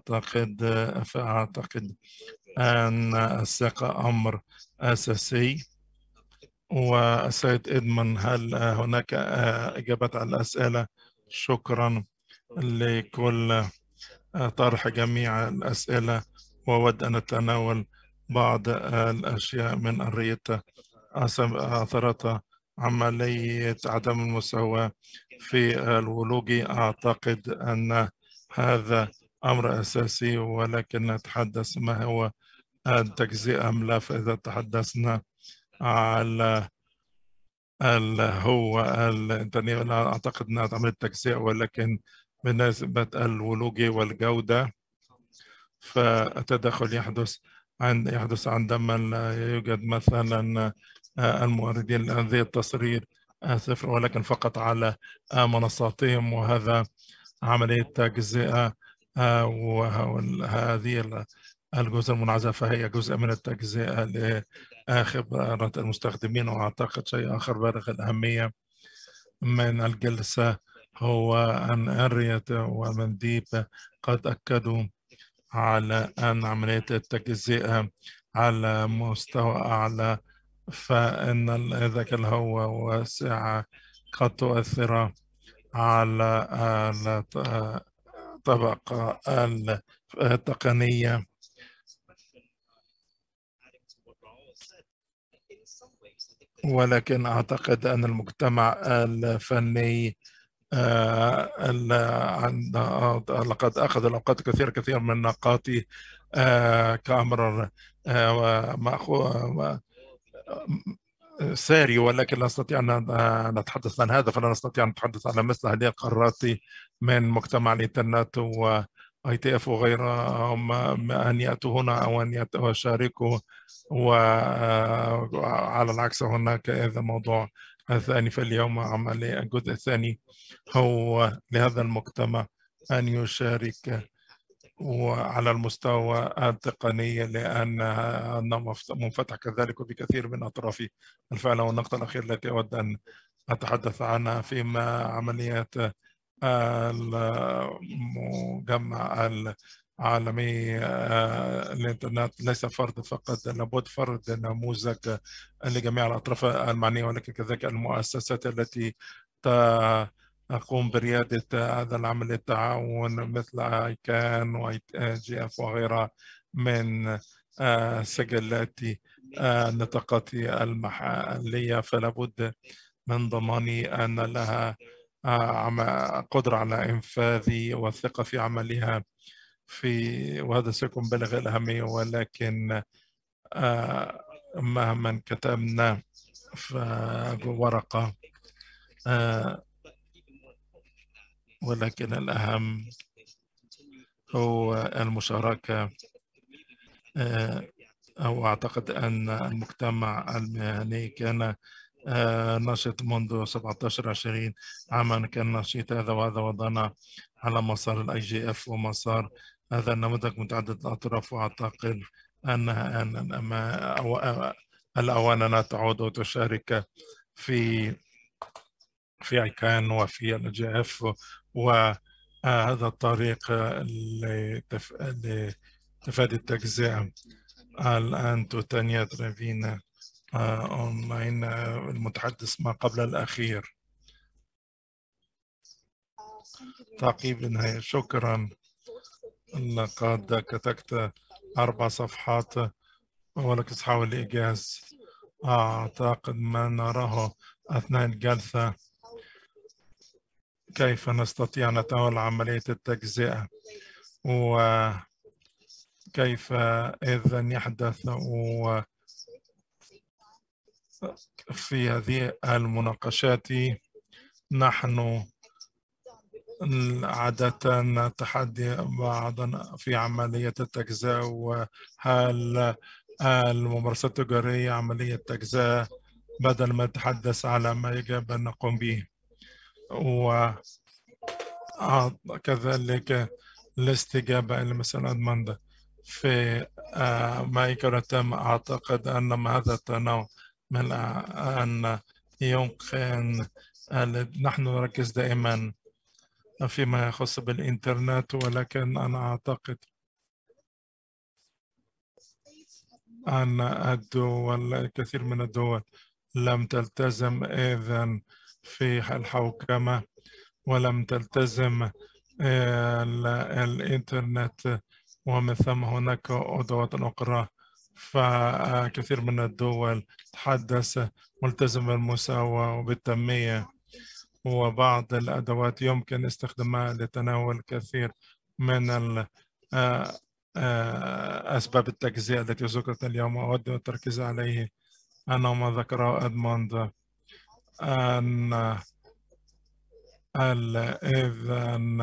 فأعتقد أن الثقة أمر أساسي. والسيد إدمن، هل هناك إجابات على الأسئلة؟ شكرا لكل طرح جميع الأسئلة، وأود أن أتناول بعض الأشياء من الريتة أثرت عملية عدم المساواة في الولوج. أعتقد أن هذا أمر أساسي، ولكن نتحدث ما هو التجزئة أم لا. فإذا تحدثنا على هو الإنترنت، لا أعتقد أنها تعمل تجزئة، ولكن بنسبة الولوج والجودة. فالتدخل يحدث عندما يوجد مثلا الموردين هذه التصرير صفر، ولكن فقط على منصاتهم، وهذا عملية تجزئة. وهذه الجزء المنعزل فهي جزء من التجزئة لخبرات المستخدمين. وأعتقد شيء آخر بالغ الأهمية من الجلسة هو أن أريت ومنديب قد أكدوا على أن عملية التجزئة على مستوى أعلى، فإن الذكاء الهوى واسعة قد تؤثر على الطبقة التقنية. ولكن أعتقد أن المجتمع الفني لقد أخذ الأوقات كثير من نقاطي كأمر ساري، ولكن لا نستطيع أن نتحدث عن هذا، فلا نستطيع أن نتحدث عن مثل هذه القرارات من مجتمع الإنترنت و ITF وغيرهم أن يأتوا هنا أو أن يشاركوا. وعلى العكس هناك هذا الموضوع الثاني في اليوم. عملية الجزء الثاني هو لهذا المجتمع أن يشارك وعلى المستوى التقني، لأنها منفتح كذلك بكثير من أطراف الفعل. والنقطة الأخيرة التي أود أن أتحدث عنها فيما عمليات المجمع العالمي الإنترنت ليس فرد فقط، لابد فرد نموذج لجميع الأطراف المعنية، ولكن كذلك المؤسسات التي تقوم بريادة هذا العمل التعاون مثل ICANN و IGF وغيرها من سجلات النطاقات المحلية. فلا بد من ضمان أن لها قدرة على إنفاذ والثقة في عملها وهذا سيكون بالغ الأهمية. ولكن مهما كتبنا في ورقة، ولكن الأهم هو المشاركة. أو أعتقد أن المجتمع المهني كان نشط منذ 17-20 عاما، كان نشيط هذا، وهذا وضعنا على مسار IGF ومسار هذا النموذج متعدد الأطراف. وأعتقد أنها الأوان أن تعود وتشارك في ICANN وفي IGF، وهذا الطريق لتفادي التجزئة. الآن تانيا ترافينا أونلاين المتحدث ما قبل الأخير. تعقيب النهاية. شكرا. لقد كتبت 4 صفحات ولكن سأحاول الإيجاز. أعتقد ما نراه أثناء الجلسة كيف نستطيع أن نتولى عملية التجزئة، وكيف إذن يحدث في هذه المناقشات. نحن عادة نتحدى بعضنا في عملية التجزئة، وهل الممارسات التجارية عملية تجزئة بدل ما نتحدث على ما يجب أن نقوم به. وكذلك الاستجابة إلى مسألة أدماندا في ما يتم. أعتقد أن هذا التنوع من أن يمكن نحن نركز دائما فيما يخص بالإنترنت، ولكن أنا أعتقد أن الدول، الكثير من الدول لم تلتزم إذن في الحوكمة ولم تلتزم الإنترنت، ومن ثم هناك أدوات أخرى. فكثير من الدول تحدث ملتزم بالمساواة وبالتنمية، وبعض الأدوات يمكن استخدامها لتناول الكثير من أسباب التجزئة التي ذكرت اليوم. أود التركيز عليه أنه ما ذكره أدموند أن إذن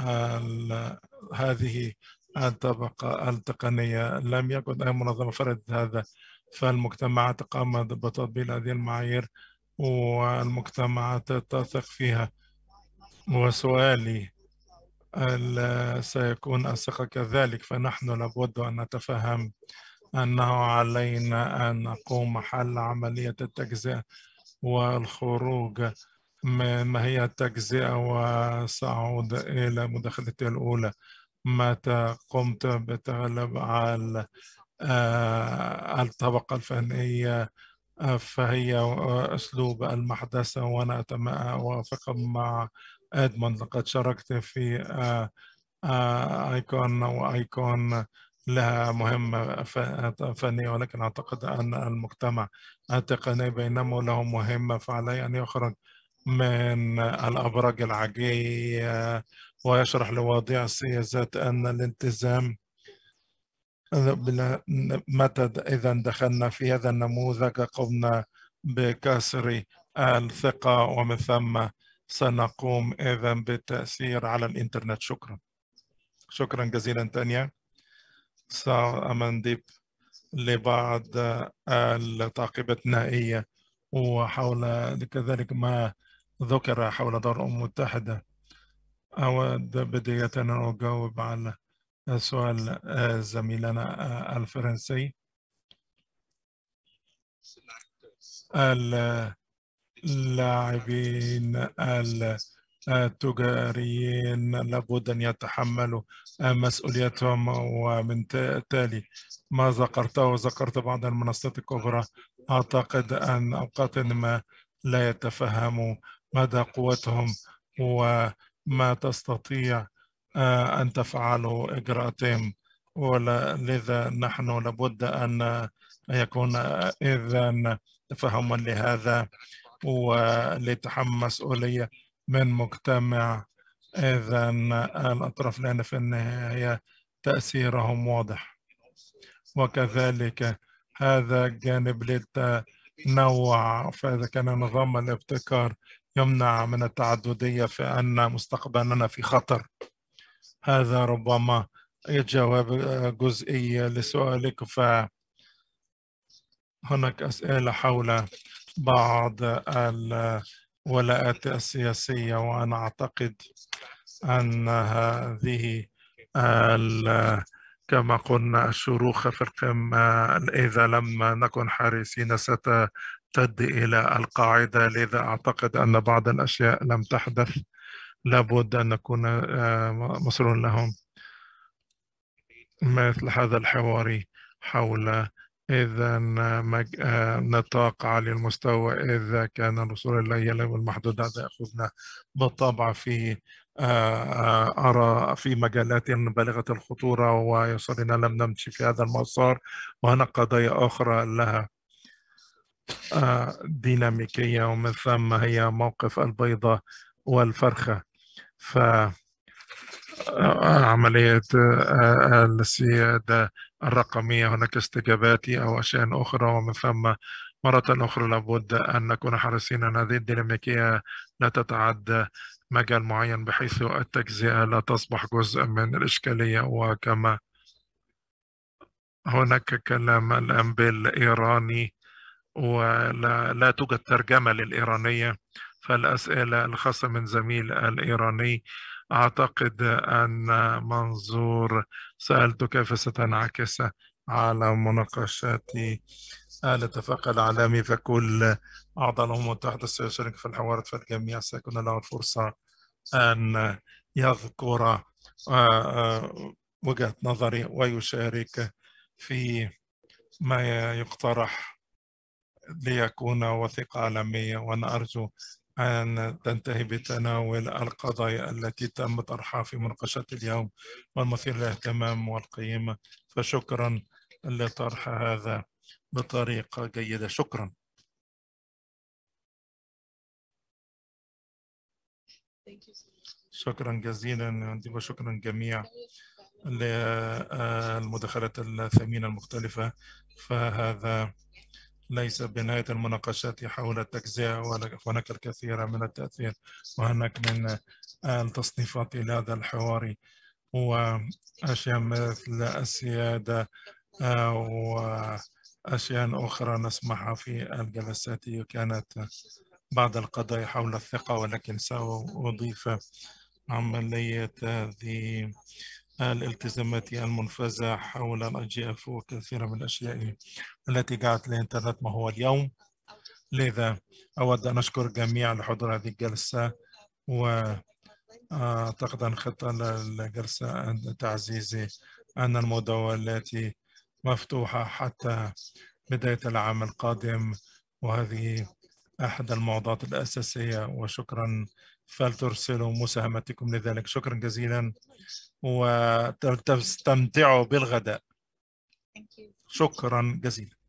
هذه الطبقة التقنية لم يكن أي منظمة فرضت هذا، فالمجتمعات قامت بتطبيق هذه المعايير والمجتمعات تثق فيها. وسؤالي سيكون الثقة كذلك، فنحن لابد أن نتفهم أنه علينا أن نقوم حل عملية التجزئة والخروج من ماهية التجزئة وصعود إلى مداخلتي الأولى. متى قمت بالتغلب على الطبقة الفنية فهي أسلوب المحدثة، وأنا أوافق مع إدموند. لقد شاركت في ايكون، وايكون لها مهمة فنية، ولكن أعتقد أن المجتمع التقني بينما له مهمة، فعليه أن يخرج من الأبراج العاجية ويشرح لوضيع السياسات أن الالتزام متى إذا دخلنا في هذا النموذج قمنا بكسر الثقة، ومن ثم سنقوم إذا بالتأثير على الإنترنت. شكرا. شكرا جزيلا تانيا. سأمنديب لبعض التعقيبات النهائية وحول كذلك ما ذكر حول دار الأمم المتحدة. أود بداية أن أجاوب على سؤال زميلنا الفرنسي. اللاعبين التجاريين لابد أن يتحملوا مسؤوليتهم، ومن تالي ما ذكرت بعض المنصات الكبرى أعتقد أن أوقات ما لا يتفهموا مدى قوتهم وما تستطيع أن تفعلوا إجراءاتهم، ولذا نحن لابد أن يكون إذن تفهما لهذا ولتحمل مسؤولية من مجتمع. إذا الأطراف لأن في النهاية تأثيرهم واضح، وكذلك هذا جانب للتنوع. فإذا كان نظام الابتكار يمنع من التعددية فإن مستقبلنا في خطر. هذا ربما جواب جزئي لسؤالك. فهناك أسئلة حول بعض الولاءات السياسية، وأنا أعتقد أن هذه كما قلنا الشروخ في القمة إذا لم نكن حريصين ستؤدي إلى القاعدة. لذا أعتقد أن بعض الأشياء لم تحدث، لابد أن نكون مسؤولون لهم، مثل هذا الحوار حول إذا نطاق عالي المستوى. إذا كان الوصول إليه له المحدود، هذا يأخذنا بالطبع في أرى في مجالات بالغة الخطورة ويصلنا لم نمشي في هذا المسار. وهناك قضايا أخرى لها ديناميكية، ومن ثم هي موقف البيضة والفرخة. عملية السيادة الرقمية هناك استجاباتي أو أشياء أخرى، ومن ثم مرة أخرى لابد أن نكون حريصين أن هذه الديناميكية لا تتعدى مجال معين، بحيث التجزئة لا تصبح جزء من الإشكالية. وكما هناك كلام الآن بالإيراني ولا توجد ترجمة للإيرانية، فالأسئلة الخاصة من زميل الإيراني أعتقد أن منظور سألت كيف ستنعكس على مناقشات الاتفاق العالمي، فكل أعضاء الأمم المتحدة سيشارك في الحوار، فالجميع سيكون له الفرصة أن يذكر وجهة نظري ويشارك في ما يقترح ليكون وثيقة عالمية. وأنا أرجو أن تنتهي بتناول القضايا التي تم طرحها في مناقشات اليوم والمثير للاهتمام والقيمة. فشكرا لطرح هذا بطريقة جيدة. شكرا. شكرا جزيلا، وشكرا جميع للمداخلات الثمينة المختلفة. فهذا ليس بنهاية المناقشات حول التجزئة، وهناك الكثير من التأثير وهناك من التصنيفات إلى هذا الحوار وأشياء مثل السيادة وأشياء أخرى نسمعها في الجلسات. كانت بعض القضايا حول الثقة، ولكن سأضيف عملية هذه الالتزامات المنفذة حول الIGF وكثير من الأشياء التي جعلت الإنترنت ما هو اليوم. لذا أود أن أشكر الجميع لحضور هذه الجلسة، وأعتقد أن خطة الجلسة أن تعزيز أن المداولات مفتوحة حتى بداية العام القادم، وهذه أحد الموضوعات الأساسية. وشكرا، فلترسلوا مساهمتكم لذلك. شكرا جزيلا وتستمتعوا بالغداء. شكرا جزيلا.